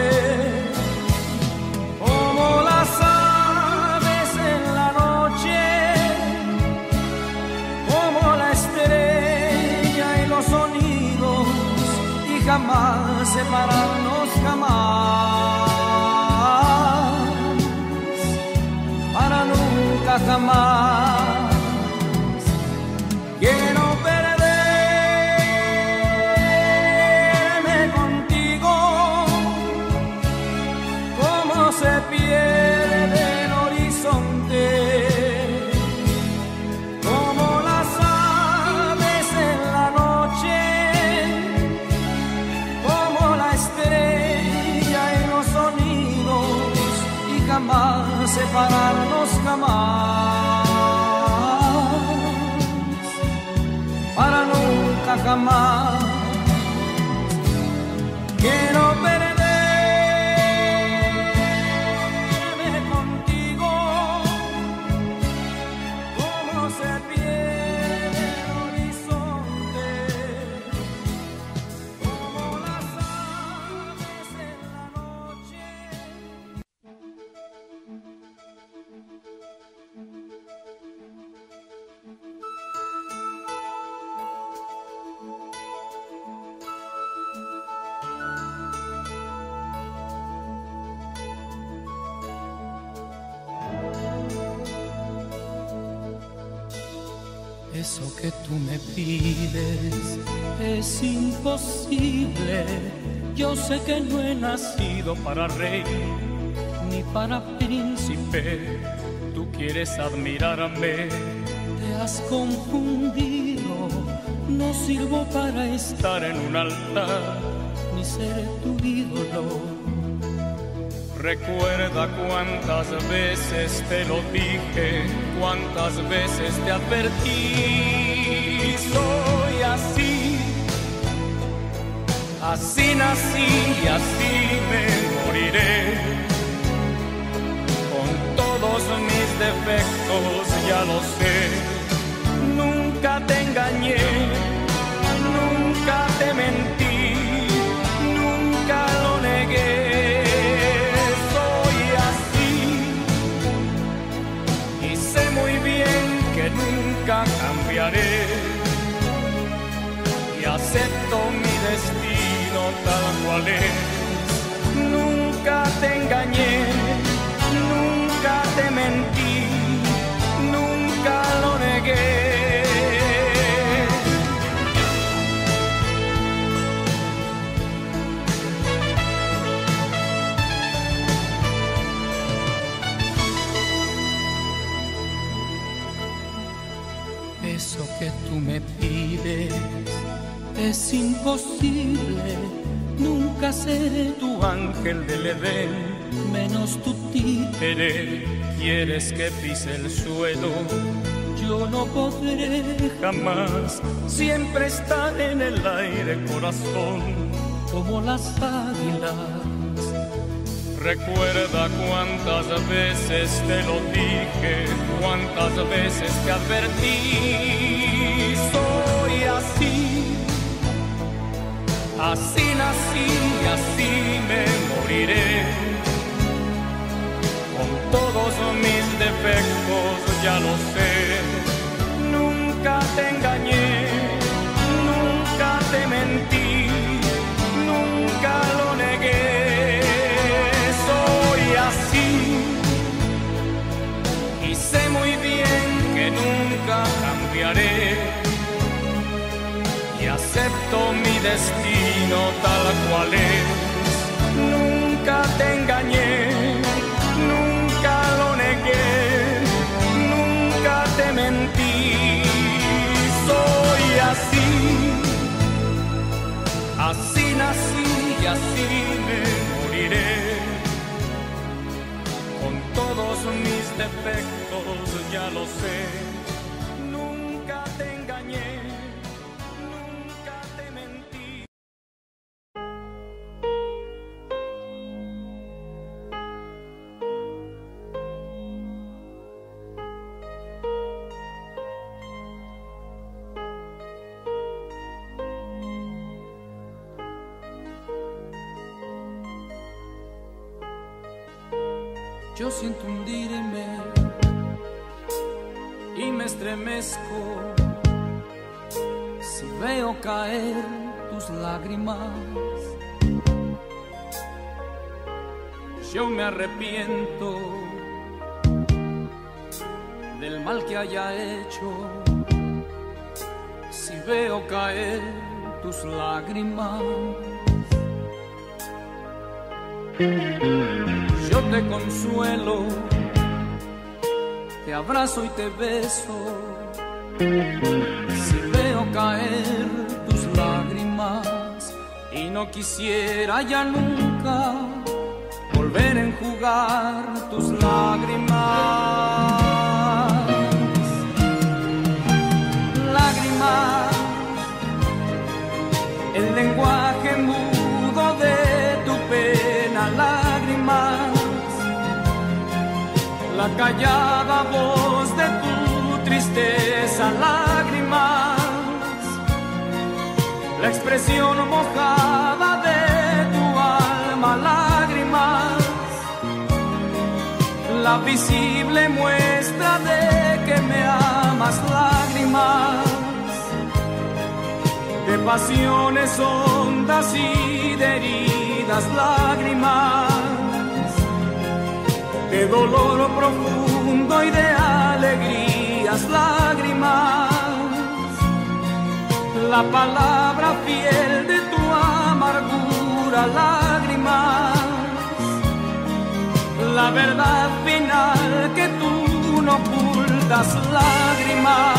como las aves en la noche, jamás separarnos, jamás, para nunca jamás. Quiero perderme contigo, como se pierde el horizonte, como las aves en la noche, como la estrella en los sonidos, y jamás separarnos, jamás, para nunca jamás. Quiero perderme contigo, como se pierde el horizonte, como las aves en la noche. Eso que tú me pides es imposible. Yo sé que no he nacido para rey ni para príncipe. Tú quieres admirarme, te has confundido. No sirvo para estar en un altar ni ser tu ídolo. Recuerda cuántas veces te lo dije, cuántas veces te advertí. Soy así, así nací y así me moriré. Con todos mis defectos ya lo sé. Nunca te engañé, nunca te mentí, nunca lo negué. Nunca cambiaré y acepto mi destino tal cual es. Nunca te engañé, nunca te mentí, nunca lo negué. Eso que tú me pides es imposible. Nunca seré tu ángel del Edén, menos tu títere. Quieres que pise el suelo, yo no podré jamás. Siempre estar en el aire, corazón, como las águilas. Recuerda cuántas veces te lo dije, cuántas veces te advertí. Soy así, así nací y así me moriré. Con todos mis defectos ya lo sé. Nunca te engañé, nunca te mentí, nunca lo negué. Así, y sé muy bien que nunca cambiaré y acepto mi destino tal cual es. Nunca te engañé, nunca lo negué, nunca te mentí. Soy así, así nací y así me moriré. Todos mis defectos ya lo sé. Nunca te engañé, nunca te mentí. Yo siento hundirme y me estremezco si veo veo caer tus lágrimas, yo me arrepiento del mal que haya hecho. Si veo caer tus lágrimas, yo te consuelo, te abrazo y te beso. Si veo caer tus lágrimas y no quisiera ya nunca volver a enjugar tus lágrimas. Lágrimas, el lenguaje mudo de tu pena. Lágrimas, la callada voz de tu tristeza. Lágrimas, la expresión mojada de tu alma. Lágrimas, la visible muestra de que me amas. Lágrimas, de pasiones hondas y de heridas. Lágrimas, de dolor profundo y de alegrías. Lágrimas, la palabra fiel de tu amargura. Lágrimas, la verdad final que tú no ocultas. Lágrimas,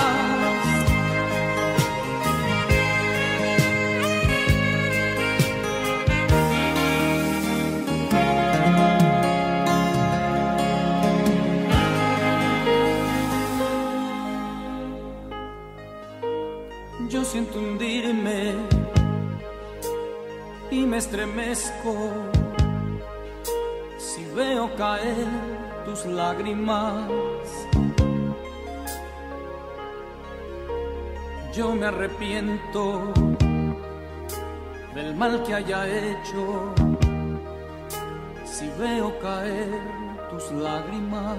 yo siento hundirme y me estremezco si veo caer tus lágrimas. Yo me arrepiento del mal que haya hecho si veo caer tus lágrimas.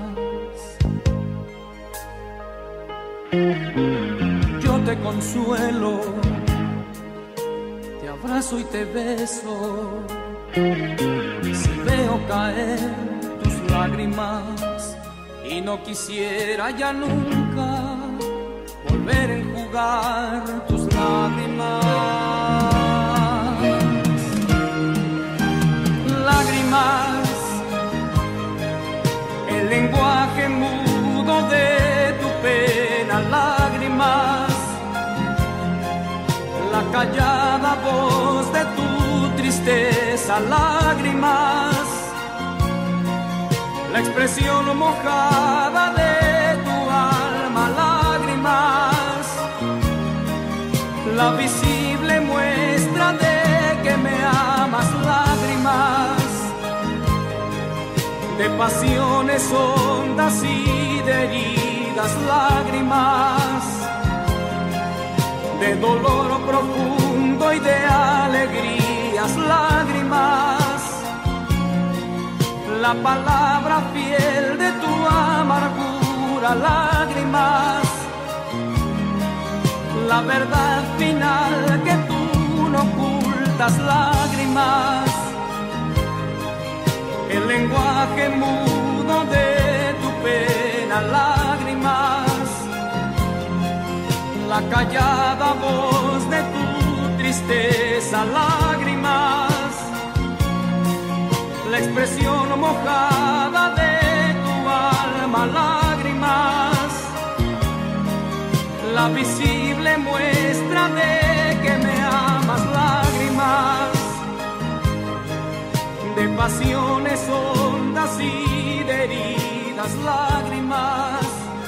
Yo te consuelo, te abrazo y te beso. Si veo caer tus lágrimas y no quisiera ya nunca volver a enjugar tus lágrimas. Lágrimas, el lenguaje mudo de tu pena. Lágrimas, la callada voz de tu tristeza. Lágrimas, la expresión mojada de tu alma. Lágrimas, la visible muestra de que me amas. Lágrimas, de pasiones hondas y de heridas. Lágrimas, de dolor profundo y de alegrías. Lágrimas, la palabra fiel de tu amargura. Lágrimas, la verdad final que tú no ocultas. Lágrimas, el lenguaje mudo de tu pena. Lágrimas, la callada voz de tu tristeza. Lágrimas, la expresión mojada de tu alma. Lágrimas, la visible muestra de que me amas. Lágrimas, de pasiones hondas y de heridas. Lágrimas,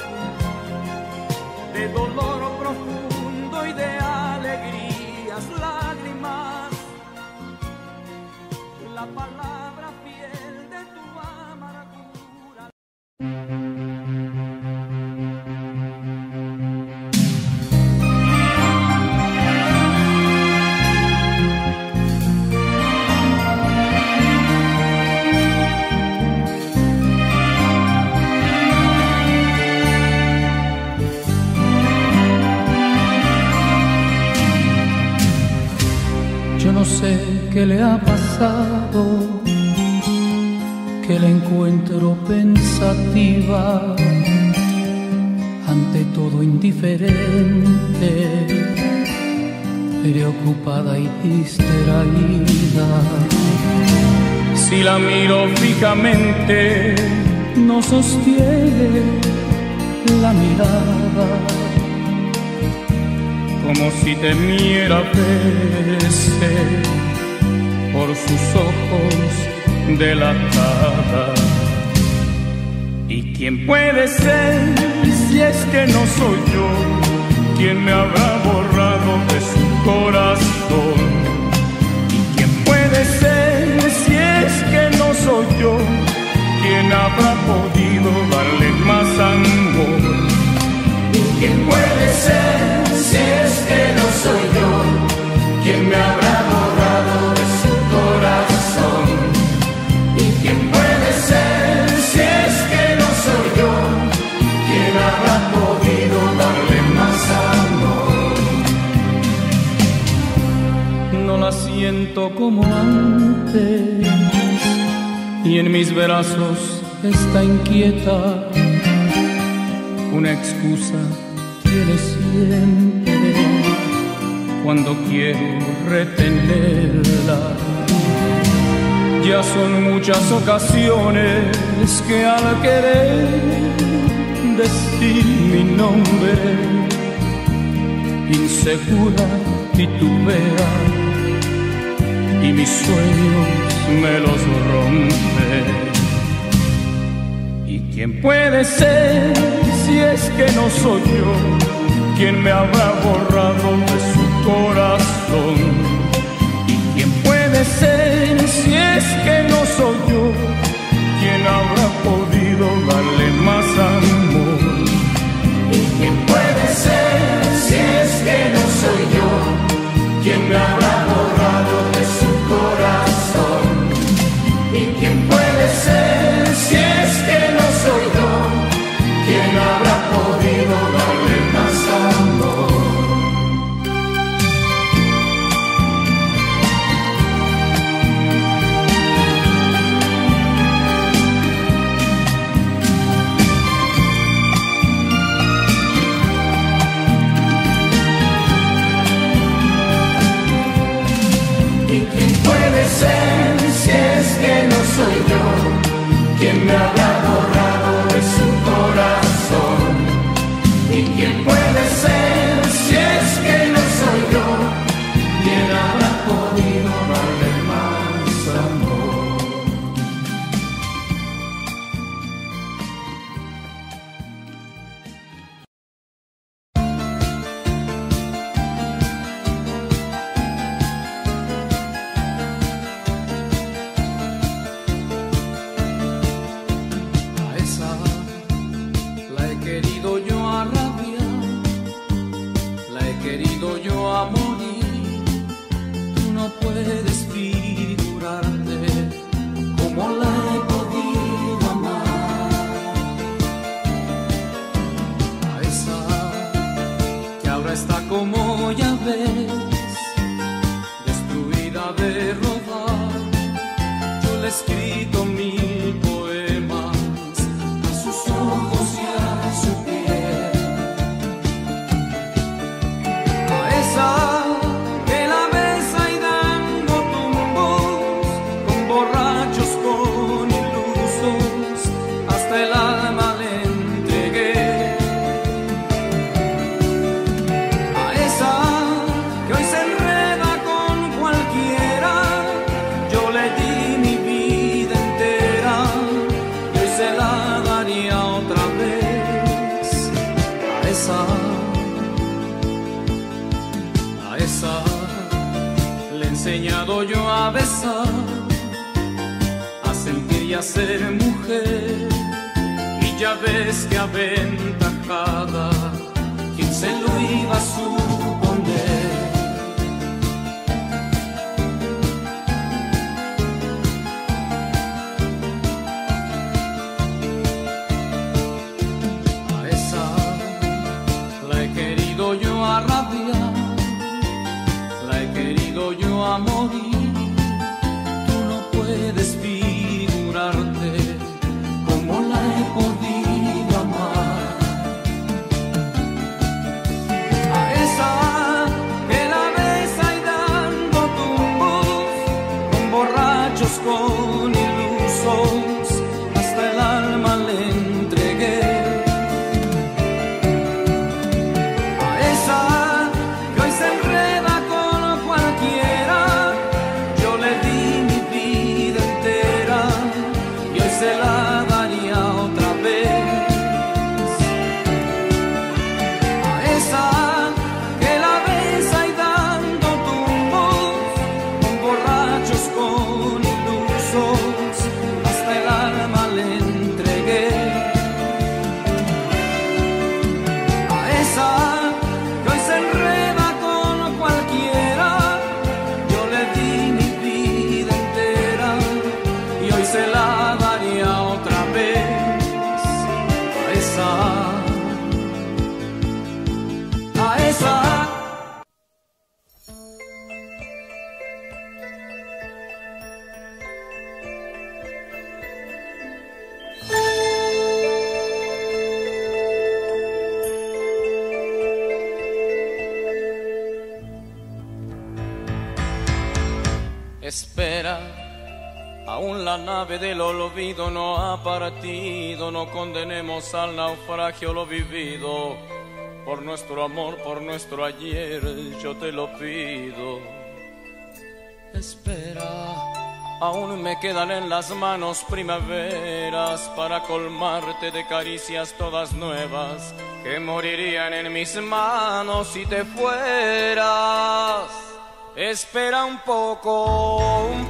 de dolor profundo y de alegrías. Lágrimas, la palabra fiel de tu amargura. sé qué le ha pasado, que la encuentro pensativa, ante todo indiferente, preocupada y distraída. Si la miro fijamente, no sostiene la mirada, como si temiera verse por sus ojos delatada. ¿Y quién puede ser si es que no soy yo? ¿Quién me habrá borrado de su corazón? ¿Y quién puede ser si es que no soy yo? ¿Quién habrá podido darle más amor? ¿Y quién puede ser si es que no soy yo? ¿Quién me habrá borrado de su corazón? ¿Y quién puede ser si es que no soy yo? ¿Quién habrá podido darle más amor? No la siento como antes, y en mis brazos está inquieta. Una excusa tiene siempre cuando quiero retenerla. Ya son muchas ocasiones que al querer decir mi nombre, insegura titubea y mis sueños me los rompe. ¿Y quién puede ser si es que no soy yo? ¿Quién me habrá borrado de su corazón? ¿Y quién puede ser si es que no soy yo? ¿Quién habrá podido darle más amor? ¿Y quién puede ser si es que no soy yo? ¿Quién me habrá borrado de su corazón? ¿Y quién puede ser si es que no soy yo? ¿Quién habrá podido darle más amor? ¿Y quién puede ser si es que no soy yo? ¿Quién me habrá borrado de su corazón? ¿Y quién puede ser si es que no soy yo? ¿Quién habrá podido darle más amor? Como ya ves, destruida de rodar, yo le he escrito mil poemas a sus ojos y a su piel. A esa que la besa y dando tumbos, con borrachos, con ilusos, hasta el alma le entregué. Que hoy se enreda con cualquiera, yo le di mi vida entera y hoy se la daría otra vez. A esa, a esa le he enseñado yo a besar, a sentir y a ser mujer, y ya ves que aventajada, quien se lo iba a suponer. A esa la he querido yo a rabiar, la he querido yo a a morir. Tú no puedes figurarte cómo la he podido amar. A esa que la besa y dando tumbos, con borrachos, con ilusos, hasta el alma le entregué. A esa que hoy se enreda con cualquiera, yo le di mi vida entera y hoy se la daría otra vez. A esa que la besa y dando tumbos, con borrachos, con ilusos, hasta el alma le entregué. A esa que hoy se enreda con cualquiera, yo le di mi vida entera y hoy se la daría otra vez. A esa, a esa. Espera, aún la nave del olvido no ha partido, no condenemos al naufragio lo vivido. Por nuestro amor, por nuestro ayer, yo te lo pido. Espera, aún me quedan en las manos primaveras para colmarte de caricias todas nuevas que morirían en mis manos si te fueras. Espera un poco, un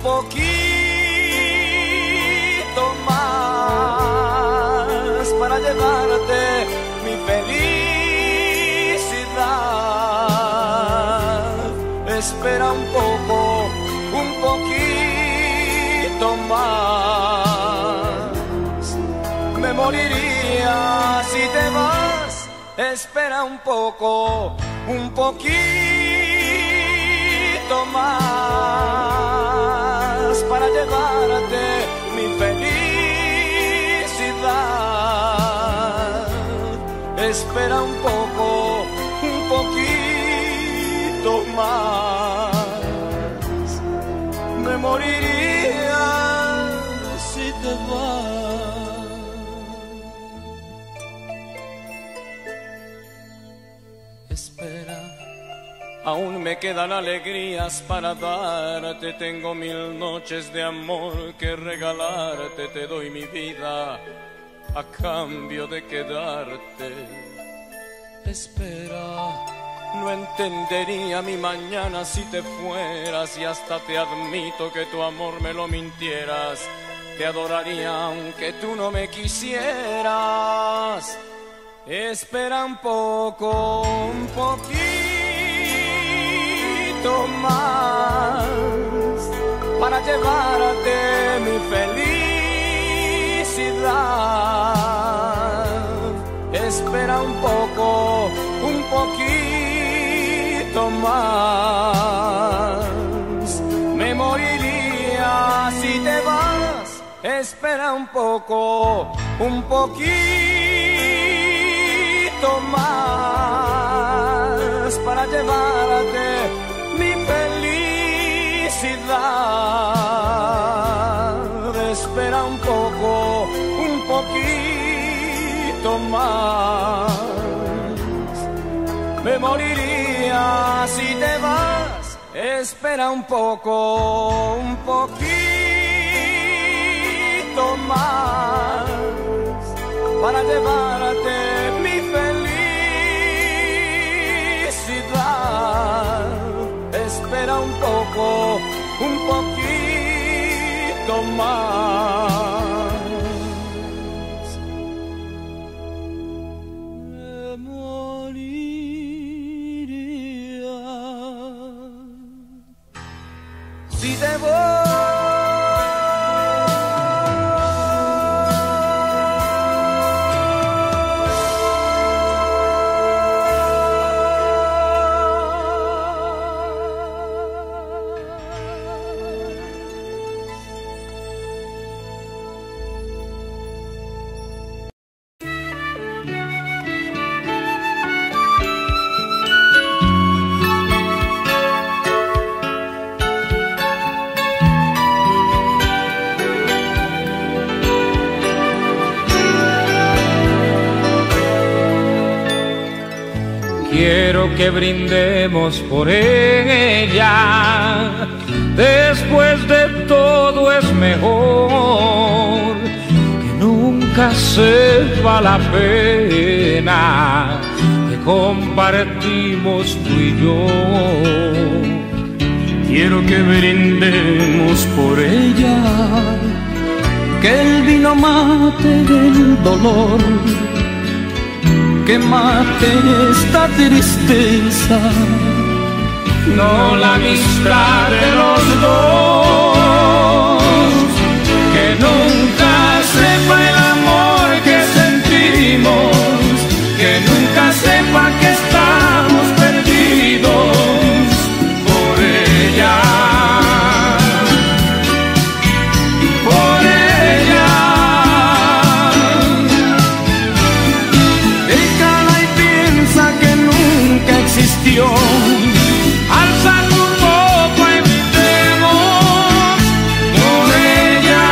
poquito más para llevarte mi felicidad. Espera un poco, un poquito más. Me moriría si te vas. Espera un poco, un poquito más para llevarte mi felicidad. Espera un poco, un poquito más. Me moriría si te vas. Espera, aún me quedan alegrías para darte. Tengo mil noches de amor que regalarte. Te doy mi vida a cambio de quedarte. Espera, no entendería mi mañana si te fueras. Y hasta te admito que tu amor me lo mintieras. Te adoraría aunque tú no me quisieras. Espera un poco, un poquito más para llevarte mi felicidad. Espera un poco, un poquito más. Me moriría si te vas. Espera un poco, un poquito más para llevarte mi felicidad. Espera un poco, un poquito más. Me moriría si te vas. Espera un poco, un poquito más para llevarte mi felicidad. Espera un poco, un poquito más. Me moriría si te voy. Quiero que brindemos por ella. Después de todo es mejor que nunca sepa la pena que compartimos tú y yo. Quiero que brindemos por ella, que el vino mate el dolor, que mate esta tristeza, no la amistad de los dos, que nunca sepa el amor que sentimos, que nunca sepa que estamos perdidos por ella, por ella. Déjala y piensa que nunca existió. Alza tu copa y brindemos por ella.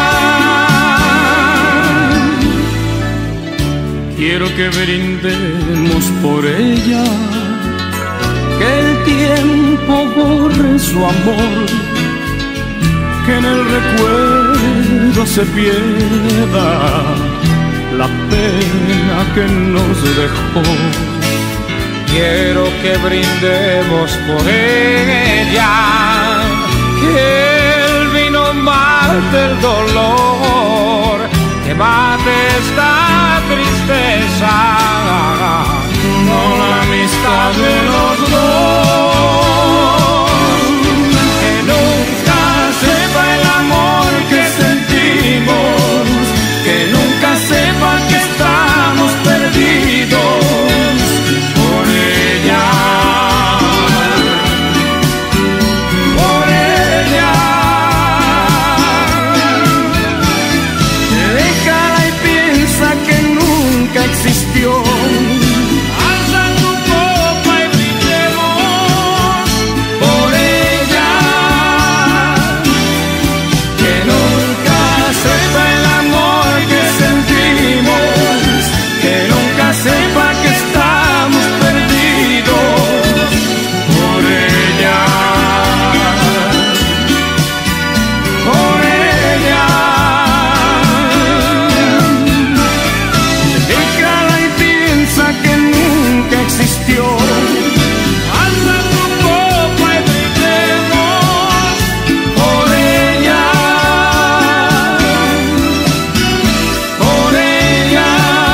Quiero que brindemos por ella, que el tiempo borre su amor, que en el recuerdo se pierda la pena que nos dejó. Quiero que brindemos por ella, que el vino mate el dolor, que mate esta tristeza, no la amistad de los dos, que nunca sepa el amor que sentimos, que nunca sepa que estamos perdidos. Existió. Alza tu copa y brindemos por ella, que nunca sepa el amor que sentimos, que nunca sepa que estamos perdidos por ella, por ella. Que nunca existió. Alza tu copa y brindemos por ella, por ella,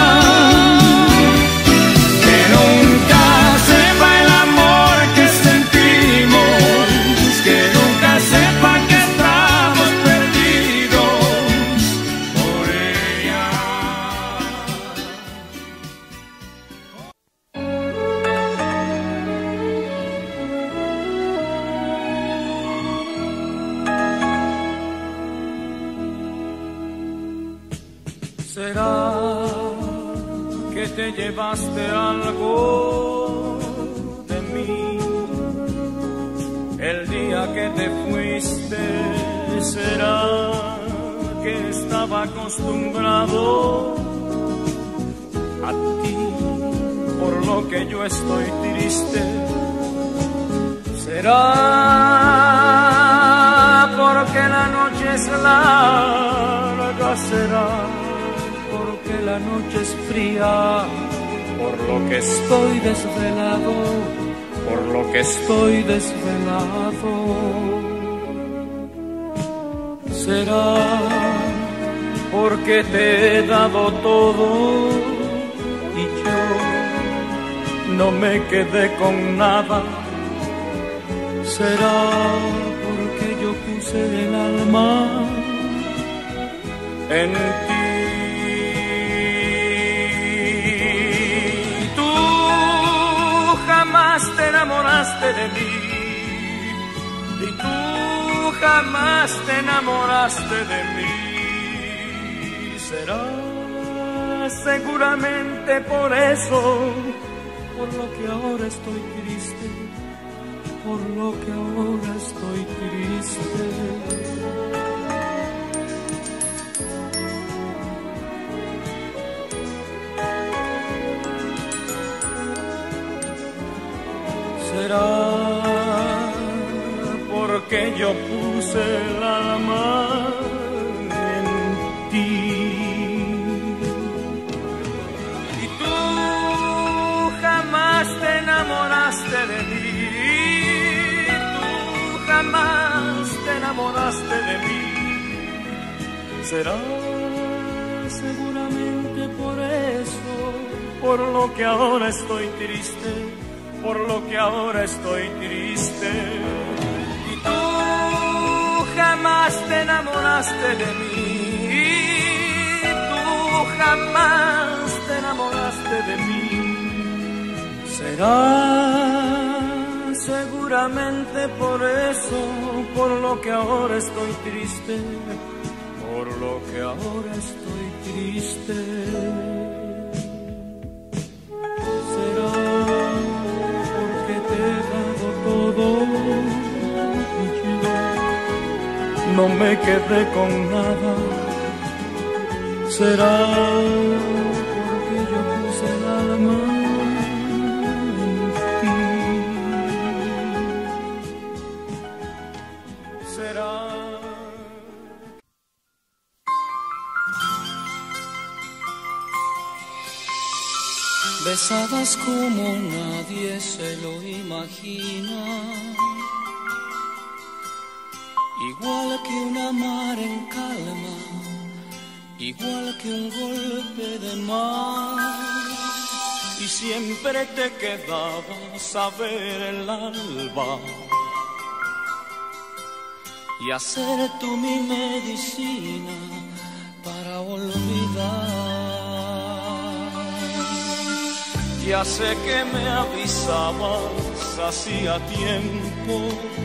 que nunca sepa el amor que sentimos, que nunca sepa que estamos perdidos por ella. ¿Será que te llevaste algo de mí el día que te fuiste? ¿Será que estaba acostumbrado a ti, por lo que yo estoy triste? ¿Será porque la noche es larga? ¿Será porque la noche es fría? Por lo que estoy desvelado, por lo que estoy desvelado. ¿Será porque te he dado todo y yo no me quedé con nada? ¿Será porque yo puse el alma en ti? Jamás te enamoraste de mí y tú jamás te enamoraste de mí. Será seguramente por eso, por lo que ahora estoy triste, por lo que ahora estoy triste. será porque yo puse el alma en ti. Y tú jamás te enamoraste de mí, tú jamás te enamoraste de mí. Será seguramente por eso, por lo que ahora estoy triste, por lo que ahora estoy triste. Y tú jamás te enamoraste de mí, tú jamás te enamoraste de mí. Será seguramente por eso, por lo que ahora estoy triste, por lo que ahora estoy triste. Será porque te he dado todo y yo no me quedé con nada. Será porque yo puse el alma en ti. Será. Besadas como nadie se lo imagina, igual que una mar en calma, igual que un golpe de mar. Y siempre te quedabas a ver el alba y hacer tú mi medicina para olvidar. Ya sé que me avisabas hacía tiempo.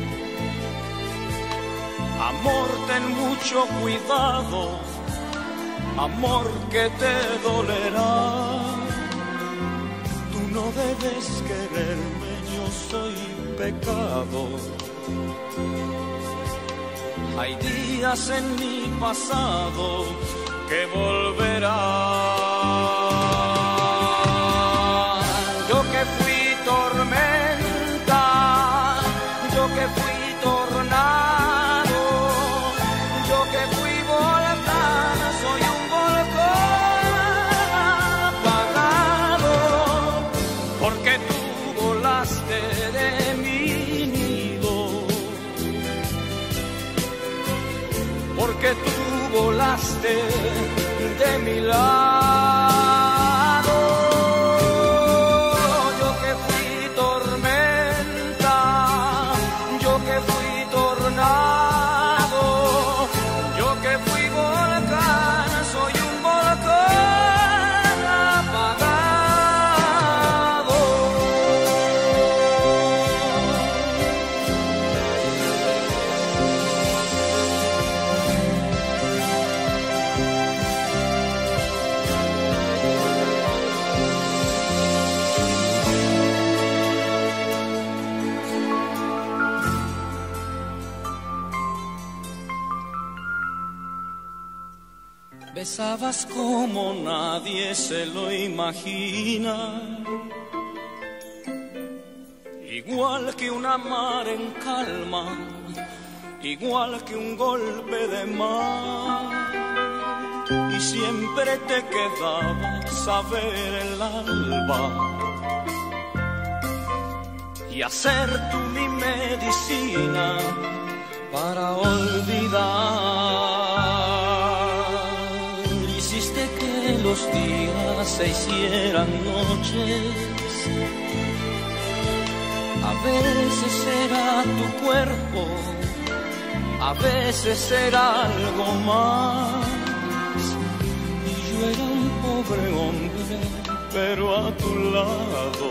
Amor, ten mucho cuidado, amor, que te dolerá. Tú no debes quererme, yo soy pecado. Hay días en mi pasado que volverán. Yo que fui tormenta, yo que fui tornado, yo que fui volcán, soy un volcán apagado, porque tú volaste de mi nido, porque tú volaste de mi lado. Yo que fui tormenta, yo que fui tornado, yo que fui volcán, soy un volcán apagado. Besabas como nadie se lo imagina, igual que una mar en calma, igual que un golpe de mar. Y siempre te quedabas a ver el alba y hacer tú mi medicina para olvidar. Los días se hicieran noches, a veces será tu cuerpo, a veces será algo más. Y yo era un pobre hombre, pero a tu lado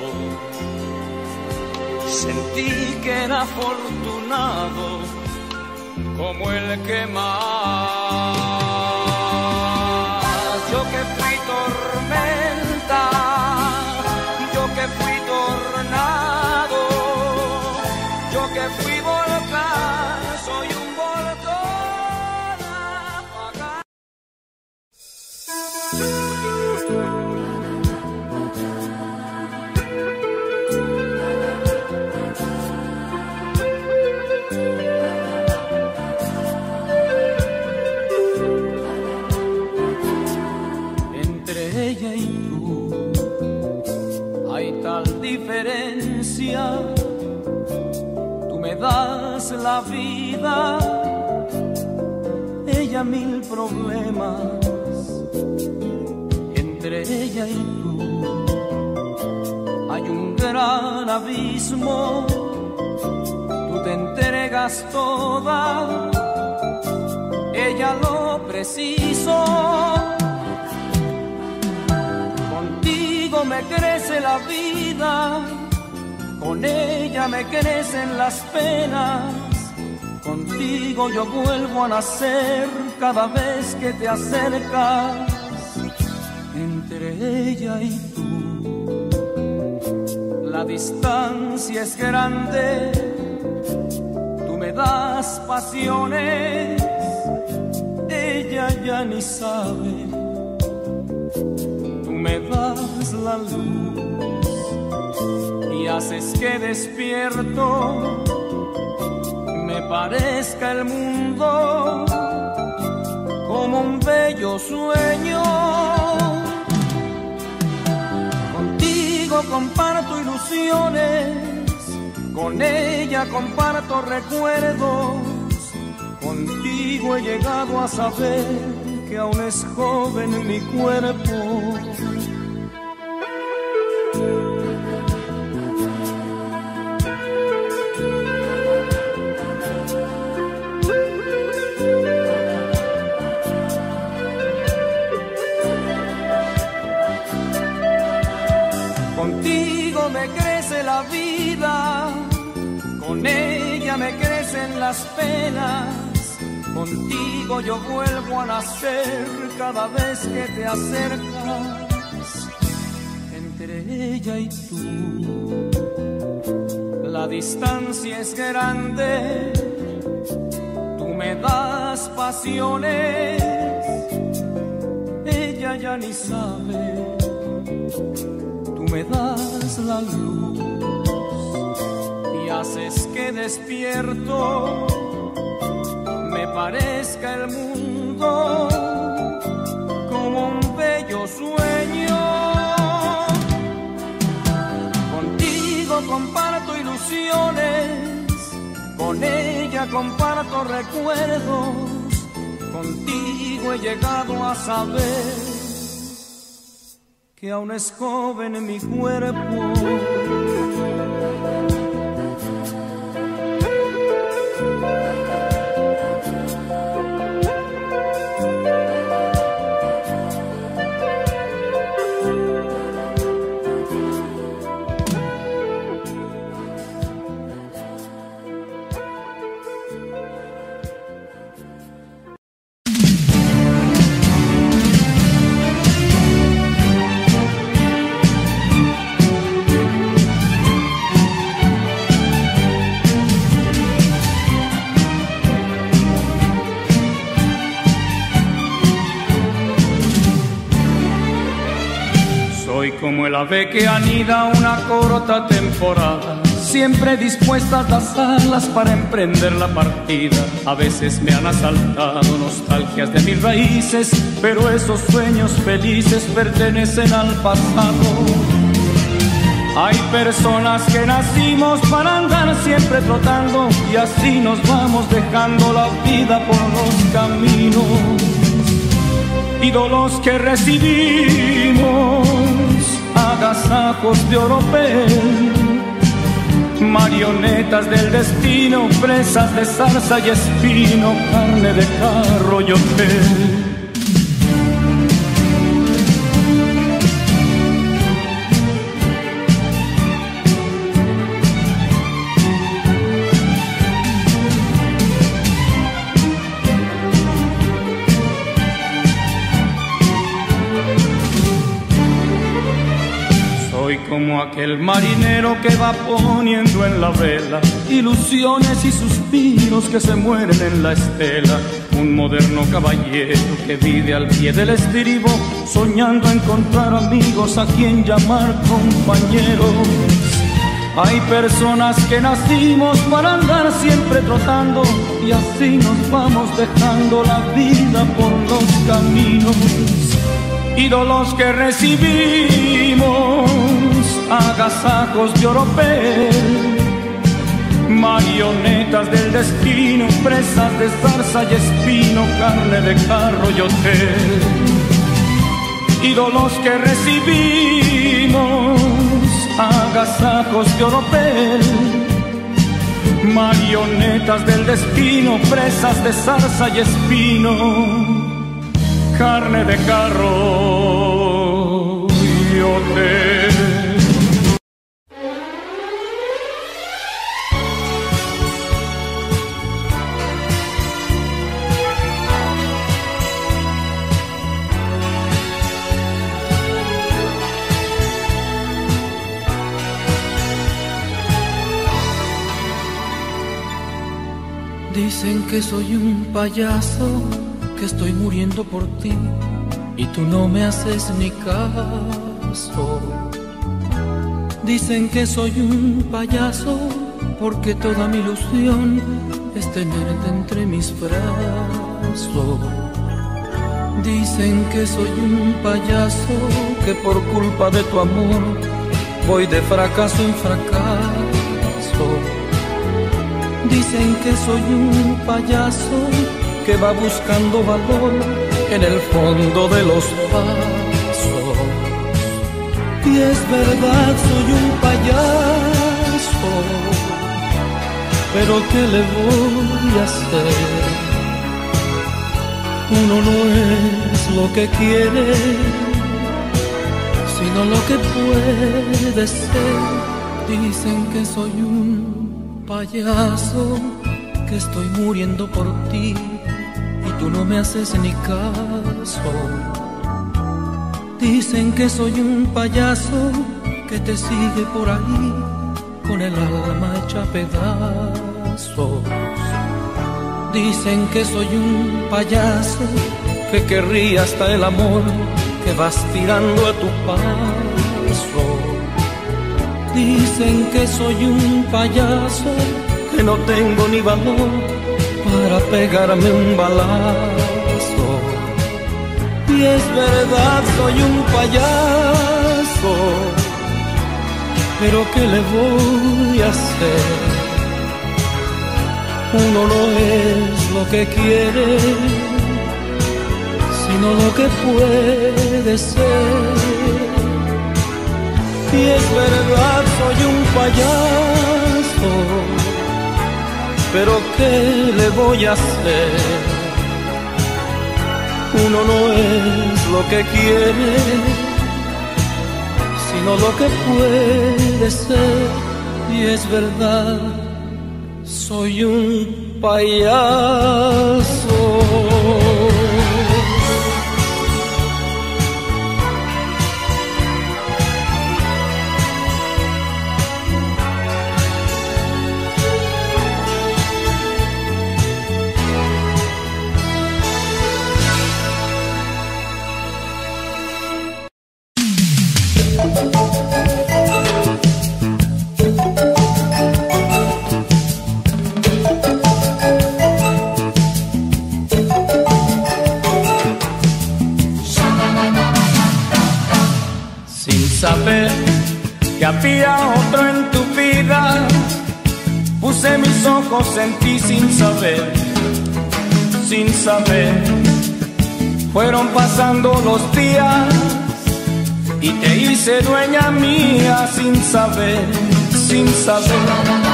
sentí que era afortunado como el que más. Yo que fui tormenta, yo que fui tornado, yo que fui volcán, soy un volcán apagado. das la vida, ella mil problemas. Entre ella y tú hay un gran abismo. Tú te entregas toda, ella lo preciso. Contigo me crece la vida, con ella me crecen las penas. Contigo yo vuelvo a nacer cada vez que te acercas. Entre ella y tú la distancia es grande. Tú me das pasiones, ella ya ni sabe. Tú me das la luz y haces que despierto me parezca el mundo como un bello sueño. Contigo comparto ilusiones, con ella comparto recuerdos. Contigo he llegado a saber que aún es joven mi cuerpo. Contigo me crece la vida, con ella me crecen las penas. Contigo yo vuelvo a nacer cada vez que te acercas. Entre ella y tú la distancia es grande. Tú me das pasiones, ella ya ni sabe. Tú me das la luz y haces que despierto me parezca el mundo como un bello sueño. Contigo comparto ilusiones, con ella comparto recuerdos. Contigo he llegado a saber que aún es joven mi cuerpo. Como el ave que anida una corta temporada, siempre dispuesta a las alas para emprender la partida. A veces me han asaltado nostalgias de mis raíces, pero esos sueños felices pertenecen al pasado. Hay personas que nacimos para andar siempre trotando, y así nos vamos dejando la vida por los caminos. Ídolos que recibimos, agasajos de oropel, marionetas del destino, presas de zarza y espino, carne de carro y hotel. Como aquel marinero que va poniendo en la vela ilusiones y suspiros que se mueren en la estela. Un moderno caballero que vive al pie del estribo, soñando encontrar amigos a quien llamar compañeros. Hay personas que nacimos para andar siempre trotando, y así nos vamos dejando la vida por los caminos. Ídolos que recibimos, agasajos de oropel, marionetas destino, presas de zarza y espino, carne de carro y hotel. Ídolos que recibimos, agasajos de oropel, marionetas del destino, presas de zarza y espino, carne de carro y hotel. Dicen que soy un payaso, que estoy muriendo por ti y tú no me haces ni caso. Dicen que soy un payaso porque toda mi ilusión es tenerte entre mis brazos. Dicen que soy un payaso, que por culpa de tu amor voy de fracaso en fracaso. Dicen que soy un payaso que va buscando valor en el fondo de los pasos. Y es verdad, soy un payaso, pero ¿qué le voy a hacer? Uno no es lo que quiere, sino lo que puede ser. Dicen que soy un payaso, que estoy muriendo por ti y tú no me haces ni caso. Dicen que soy un payaso que te sigue por ahí con el alma hecha pedazos. Dicen que soy un payaso que querría hasta el amor que vas tirando a tu paso. Dicen que soy un payaso, que no tengo ni valor para pegarme un balazo. Y es verdad, soy un payaso, pero ¿qué le voy a hacer? Uno no es lo que quiere, sino lo que puede ser. Y es verdad, soy un payaso, pero ¿qué le voy a hacer? Uno no es lo que quiere, sino lo que puede ser. Y es verdad, soy un payaso. Saber que había otro en tu vida, puse mis ojos en ti sin saber, sin saber. Fueron pasando los días y te hice dueña mía sin saber, sin saber,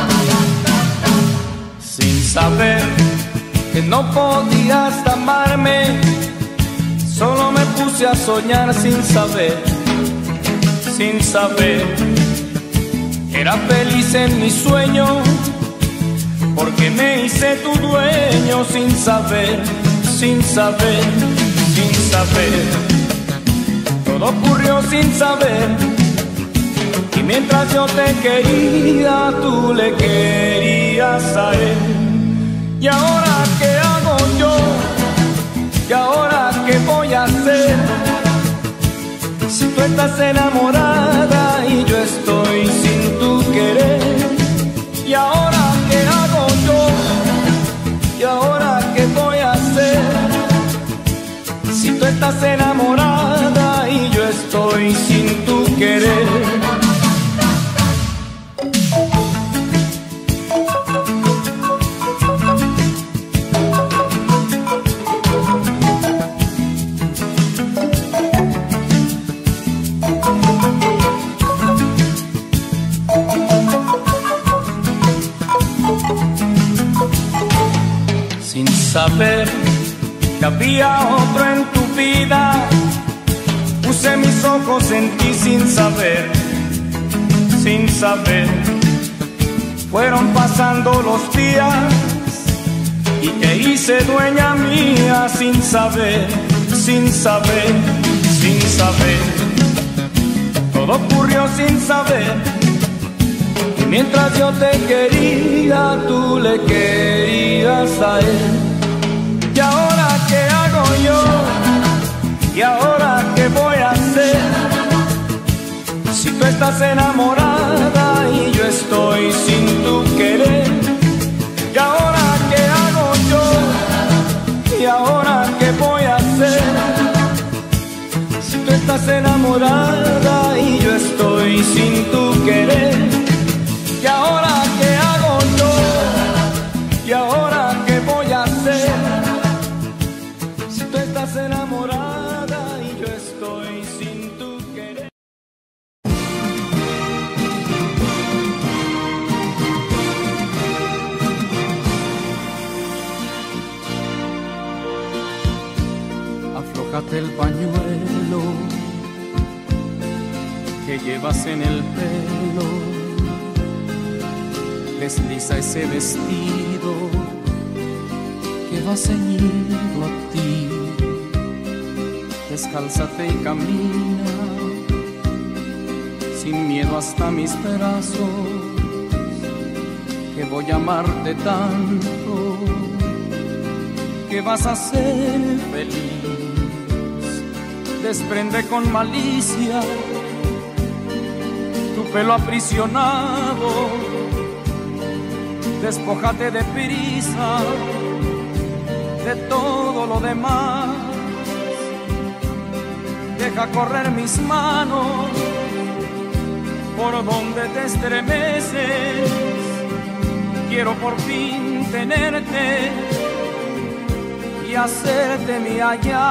sin saber que no podías amarme. Solo me puse a soñar sin saber, sin saber, era feliz en mi sueño, porque me hice tu dueño sin saber, sin saber, sin saber. Todo ocurrió sin saber, y mientras yo te quería, tú le querías a él. ¿Y ahora qué hago yo? ¿Y ahora qué voy a hacer? Si tú estás enamorada y yo estoy sin tu querer. ¿Y ahora qué hago yo? ¿Y ahora qué voy a hacer? Si tú estás enamorada y yo estoy sin tu querer. saber que había otro en tu vida. Puse mis ojos en ti sin saber, sin saber. Fueron pasando los días y te hice dueña mía sin saber, sin saber, sin saber. Todo ocurrió sin saber. Y mientras yo te quería, tú le querías a él. ¿Y ahora qué hago yo? ¿Y ahora qué voy a hacer? Si tú estás enamorada y yo estoy sin tu querer. ¿Y ahora qué hago yo? ¿Y ahora qué voy a hacer? Si tú estás enamorada y yo estoy sin tu querer. ¿Y ahora qué hago yo? ¿Y ahora qué voy a hacer? Si tú estás enamorada y yo estoy sin tu querer. Aflójate el pañuelo que llevas en el pelo. Desliza ese vestido que va ceñido a ti. Descálzate y camina sin miedo hasta mis brazos, que voy a amarte tanto que vas a ser feliz. Desprende con malicia tu pelo aprisionado. Despójate de prisa de todo lo demás. Deja correr mis manos por donde te estremeces. Quiero por fin tenerte y hacerte mía ya.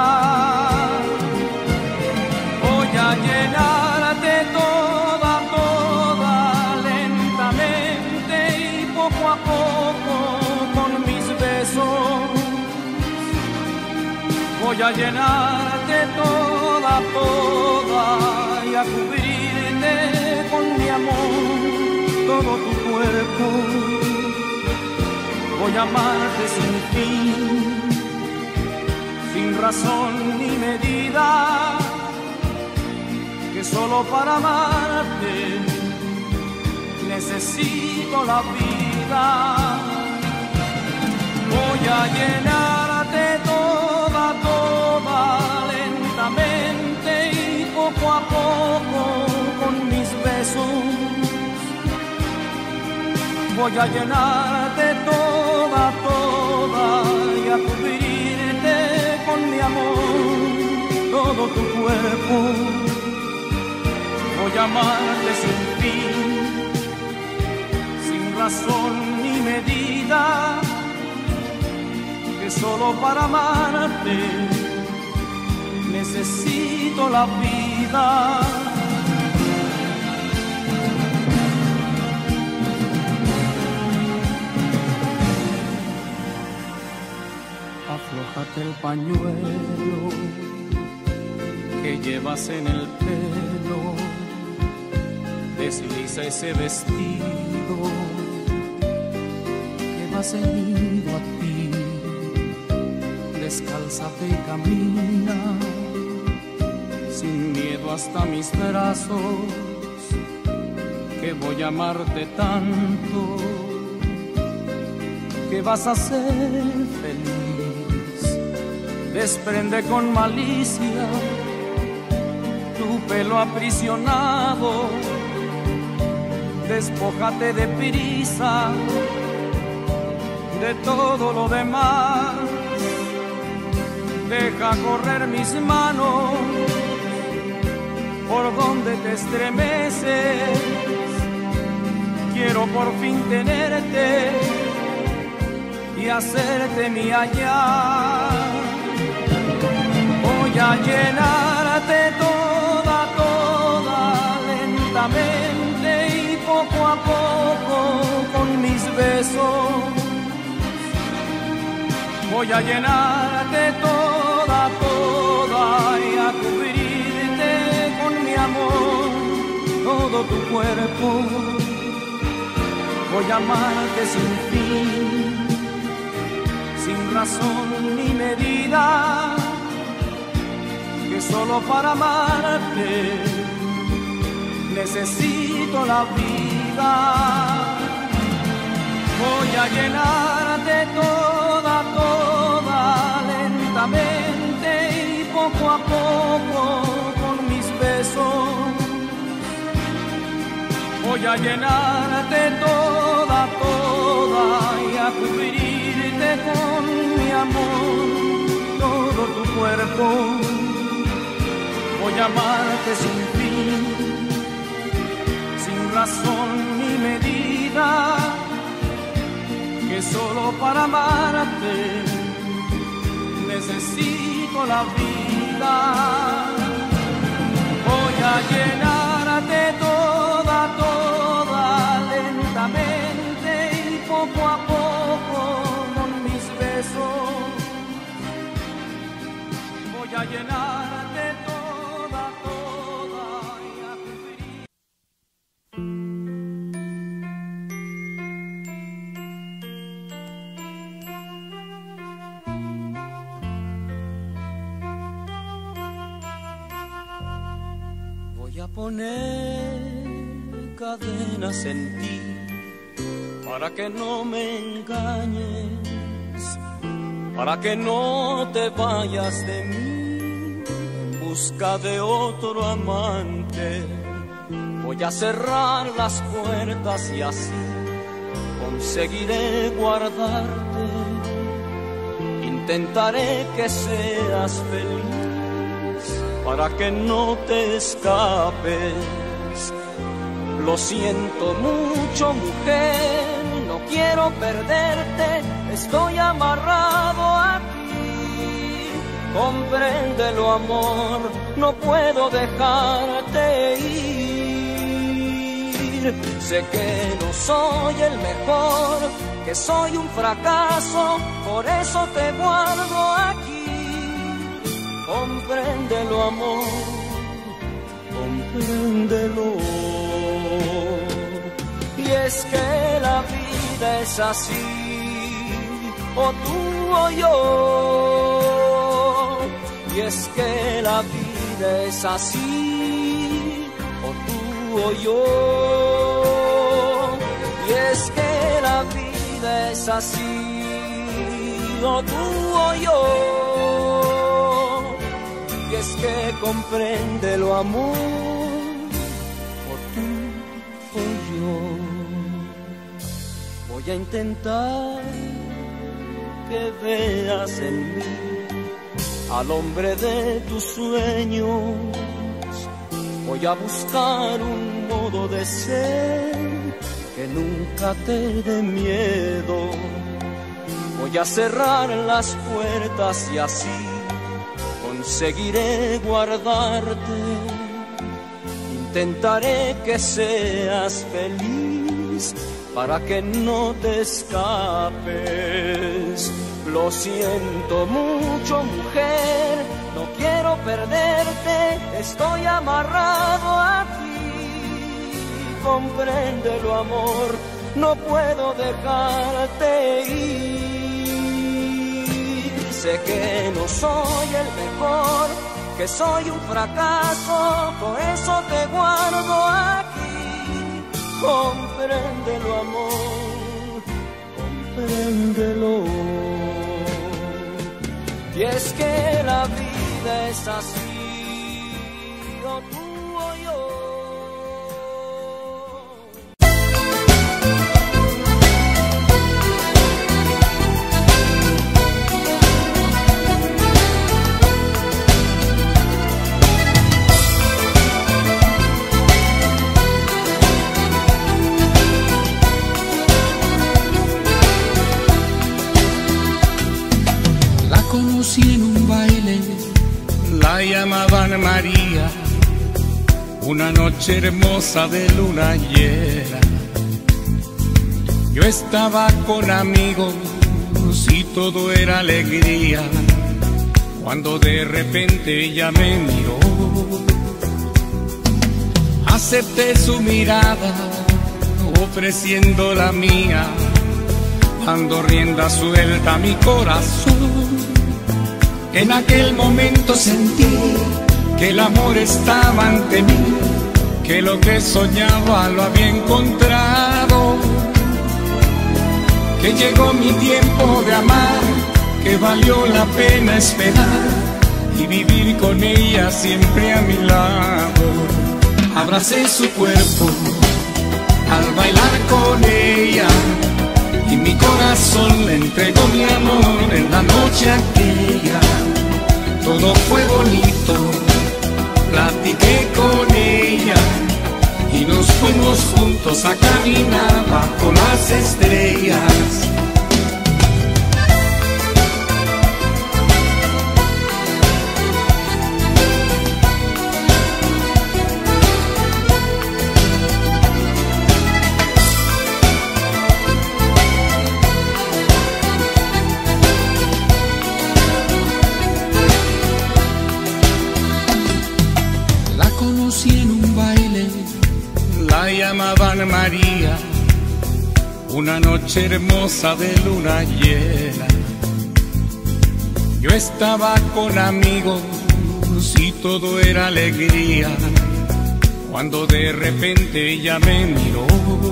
Voy a llenarte toda, toda lentamente y poco a poco con mis besos. Voy a llenarte toda, toda y a cubrirte con mi amor todo tu cuerpo. Voy a amarte sin fin, sin razón ni medida, que solo para amarte necesito la vida. Voy a llenarte toda, toda lentamente y poco a poco con mis besos. Voy a llenarte toda, toda y a cubrirte con mi amor todo tu cuerpo. Voy a amarte sin fin, sin razón ni medida, que solo para amarte necesito la vida. Aflójate el pañuelo que llevas en el pelo. Desliza ese vestido que va ceñido a ti. Descálzate y camina sin miedo hasta mis brazos, que voy a amarte tanto que vas a ser feliz. Desprende con malicia tu pelo aprisionado. Despójate de prisa de todo lo demás. Deja correr mis manos por donde te estremeces. Quiero por fin tenerte y hacerte mía ya. Voy a llenarte toda, toda lentamente y poco a poco con mis besos. Voy a llenarte toda, toda y a cubrirte con mi amor, todo tu cuerpo. Voy a amarte sin fin, sin razón ni medida, que solo para amarte necesito la vida. Voy a llenarte toda, toda, lentamente y poco a poco con mis besos. Voy a llenarte toda, toda y a cubrirte con mi amor, todo tu cuerpo. Voy a amarte sin fin, sin razón ni medida, que solo para amarte necesito la vida. Voy a llenarte toda, toda, lentamente y poco a poco con mis besos. Voy a llenarte toda, toda y a cubrir. Voy a poner cadenas en ti para que no me engañes, para que no te vayas de mí en busca de otro amante. Voy a cerrar las puertas y así conseguiré guardarte. Intentaré que seas feliz para que no te escapes. Lo siento mucho, mujer, no quiero perderte, estoy amarrado aquí. Compréndelo, amor, no puedo dejarte ir. Sé que no soy el mejor, que soy un fracaso, por eso te guardo aquí. Compréndelo, amor, compréndelo. Y es que la vida es así, o tú o yo. Y es que la vida es así, o tú o yo. Y es que la vida es así, o tú o yo. Y es que compréndelo, amor, o tú o yo. Voy a intentar que veas en mí al hombre de tus sueños. Voy a buscar un modo de ser que nunca te dé miedo. Voy a cerrar las puertas y así conseguiré guardarte. Intentaré que seas feliz para que no te escapes. Lo siento mucho, mujer, no quiero perderte, estoy amarrado aquí. Compréndelo, amor, no puedo dejarte ir. Sé que no soy el mejor, que soy un fracaso, por eso te guardo aquí. Compréndelo, amor, compréndelo. Y es que la vida es así, o tú o yo. Conocí en un baile, la llamaban María, una noche hermosa de luna llena. Yo estaba con amigos si todo era alegría, cuando de repente ella me miró. Acepté su mirada, ofreciendo la mía, dando rienda suelta a mi corazón. En aquel momento sentí que el amor estaba ante mí, que lo que soñaba lo había encontrado, que llegó mi tiempo de amar, que valió la pena esperar y vivir con ella siempre a mi lado. Abracé su cuerpo al bailar con ella y mi corazón le entregó mi amor en la noche aquella. Todo fue bonito, platiqué con ella y nos fuimos juntos a caminar bajo las estrellas. La llamaban María, una noche hermosa de luna llena. Yo estaba con amigos y todo era alegría, cuando de repente ella me miró.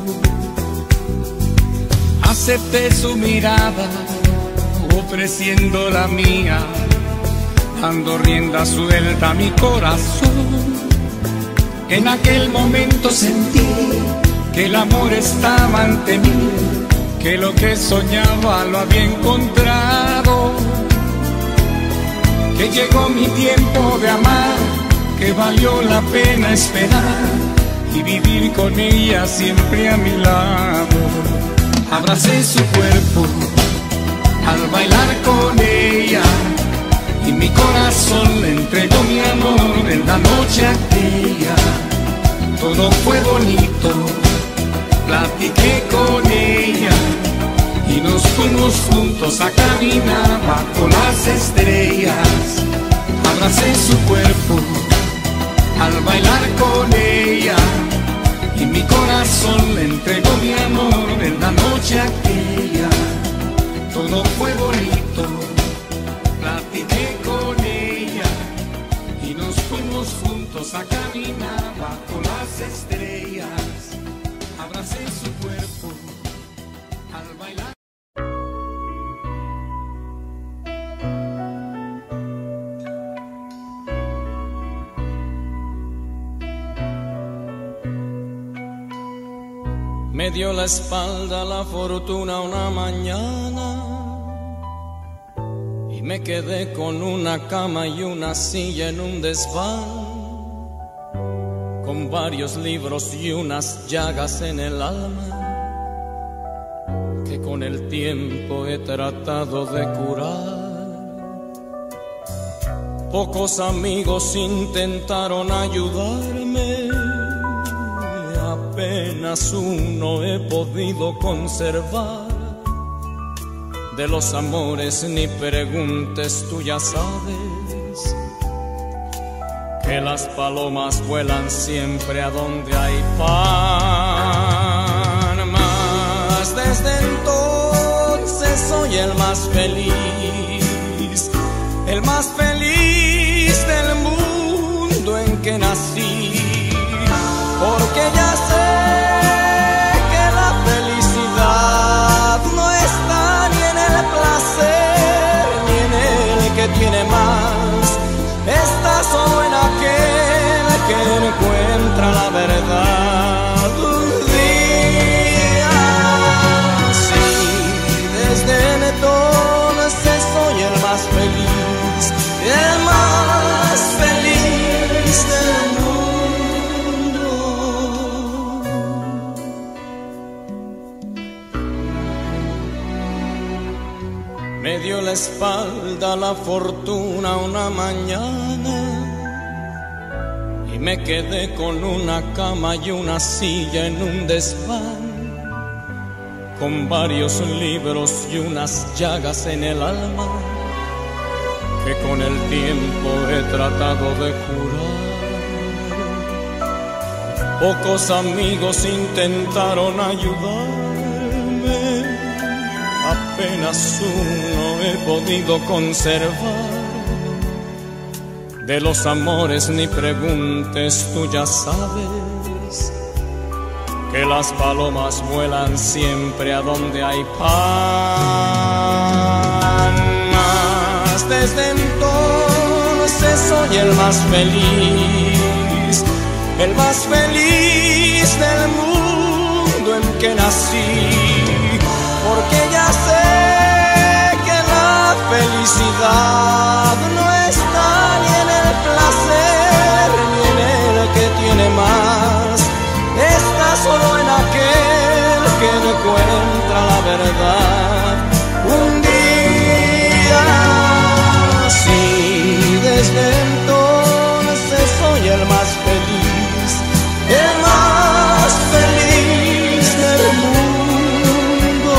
Acepté su mirada, ofreciendo la mía, dando rienda suelta a mi corazón. En aquel momento sentí que el amor estaba ante mí, que lo que soñaba lo había encontrado, que llegó mi tiempo de amar, que valió la pena esperar y vivir con ella siempre a mi lado. Abracé su cuerpo al bailar con ella y mi corazón le entregó mi amor en la noche aquella. Todo fue bonito, platiqué con ella y nos fuimos juntos a caminar bajo las estrellas. Abracé su cuerpo al bailar con ella y mi corazón le entregó mi amor en la noche aquella. Todo fue bonito, platiqué con ella y nos fuimos juntos a caminar bajo las estrellas. Abracé su cuerpo al bailar. Me dio la espalda la fortuna una mañana y me quedé con una cama y una silla en un desván, con varios libros y unas llagas en el alma que con el tiempo he tratado de curar. Pocos amigos intentaron ayudarme, apenas uno he podido conservar. De los amores ni preguntes, tú ya sabes que las palomas vuelan siempre a donde hay pan. Mas desde entonces soy el más feliz, el más feliz del mundo en que nací, porque ya sé que la felicidad no está ni en el placer ni en el que tiene más, está solo en aquel que encuentra la verdad. Un día, sí, desde entonces soy el más feliz, el más feliz del mundo. Me dio la espalda la fortuna una mañana y me quedé con una cama y una silla en un desván, con varios libros y unas llagas en el alma que con el tiempo he tratado de curar. Pocos amigos intentaron ayudarme, apenas uno he podido conservar. De los amores ni preguntes, tú ya sabes que las palomas vuelan siempre a donde hay pan. Mas desde entonces soy el más feliz, el más feliz del mundo en que nací, porque ya sé que la felicidad no está ni en el placer ni en el que tiene más, está solo en aquel que encuentra la verdad. Un día sí, desde entonces soy el más feliz, el más feliz del mundo.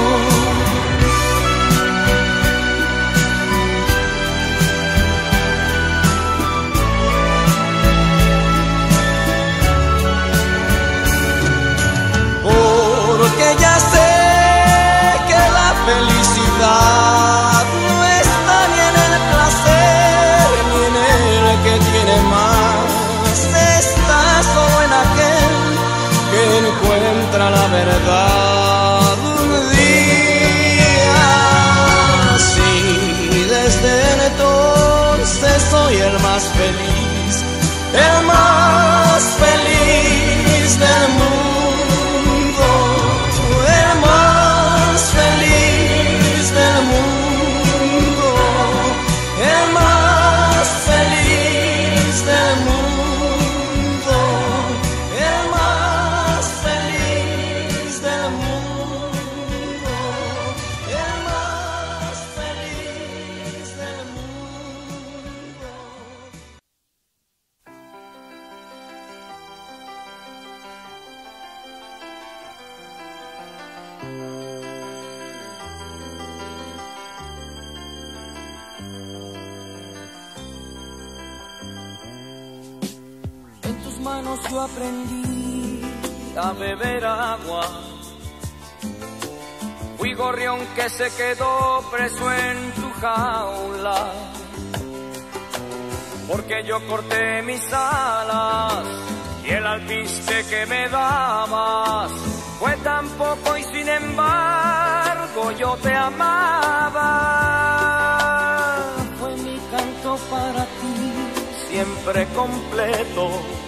Porque ya sé que la felicidad no está ni en el placer ni en el que tiene más, está solo en aquel que encuentra la verdad. Un día sí, desde entonces soy el más feliz, el más feliz del mundo. Yo aprendí a beber agua, fui gorrión que se quedó preso en tu jaula, porque yo corté mis alas y el alpiste que me dabas fue tan poco y sin embargo yo te amaba. Fue mi canto para ti, siempre completo.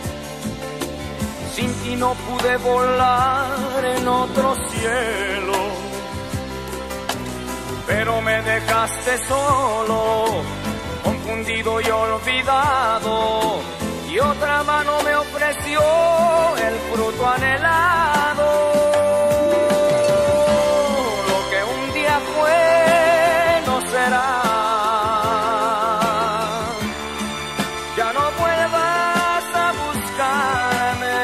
Sin ti no pude volar en otro cielo, pero me dejaste solo, confundido y olvidado, y otra mano me ofreció el fruto anhelado. Lo que un día fue no será. Ya no vuelvas a buscarme.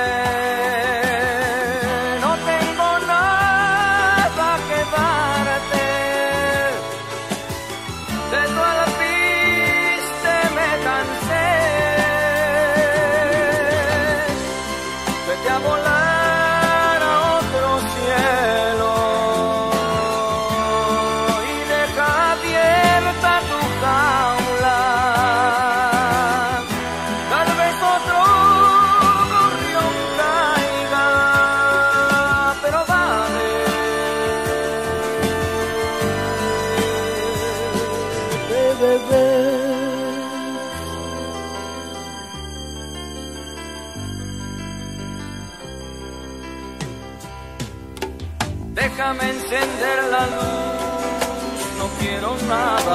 Déjame encender la luz, no quiero nada.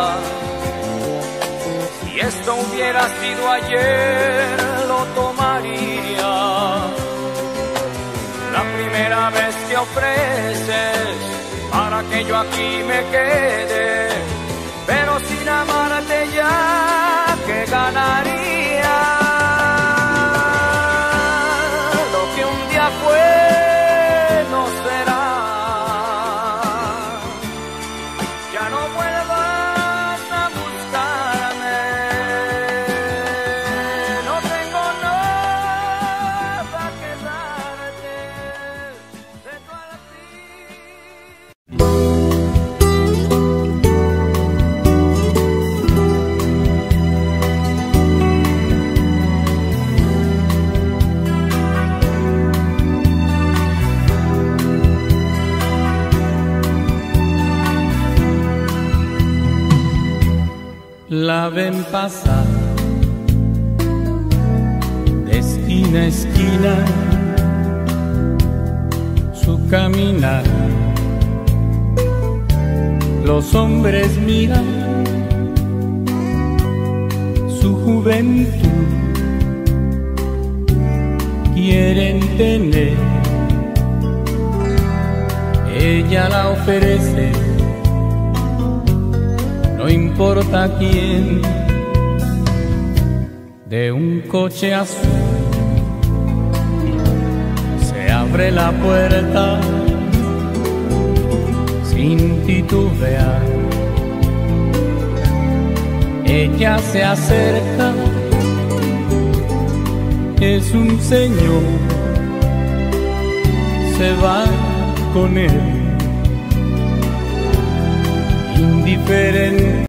Si esto hubiera sido ayer, lo tomaría. La primera vez que ofreces para que yo aquí me quede, pero sin amarte ya, ¿qué ganaría? Lo que un día fue no será. la ven pasar de esquina a esquina, su caminar. Los hombres miran su juventud, quieren tener, ella la ofrece, no importa quién. De un coche azul se abre la puerta sin titubear. Ella se acerca, es un señor, se va con él, indiferente.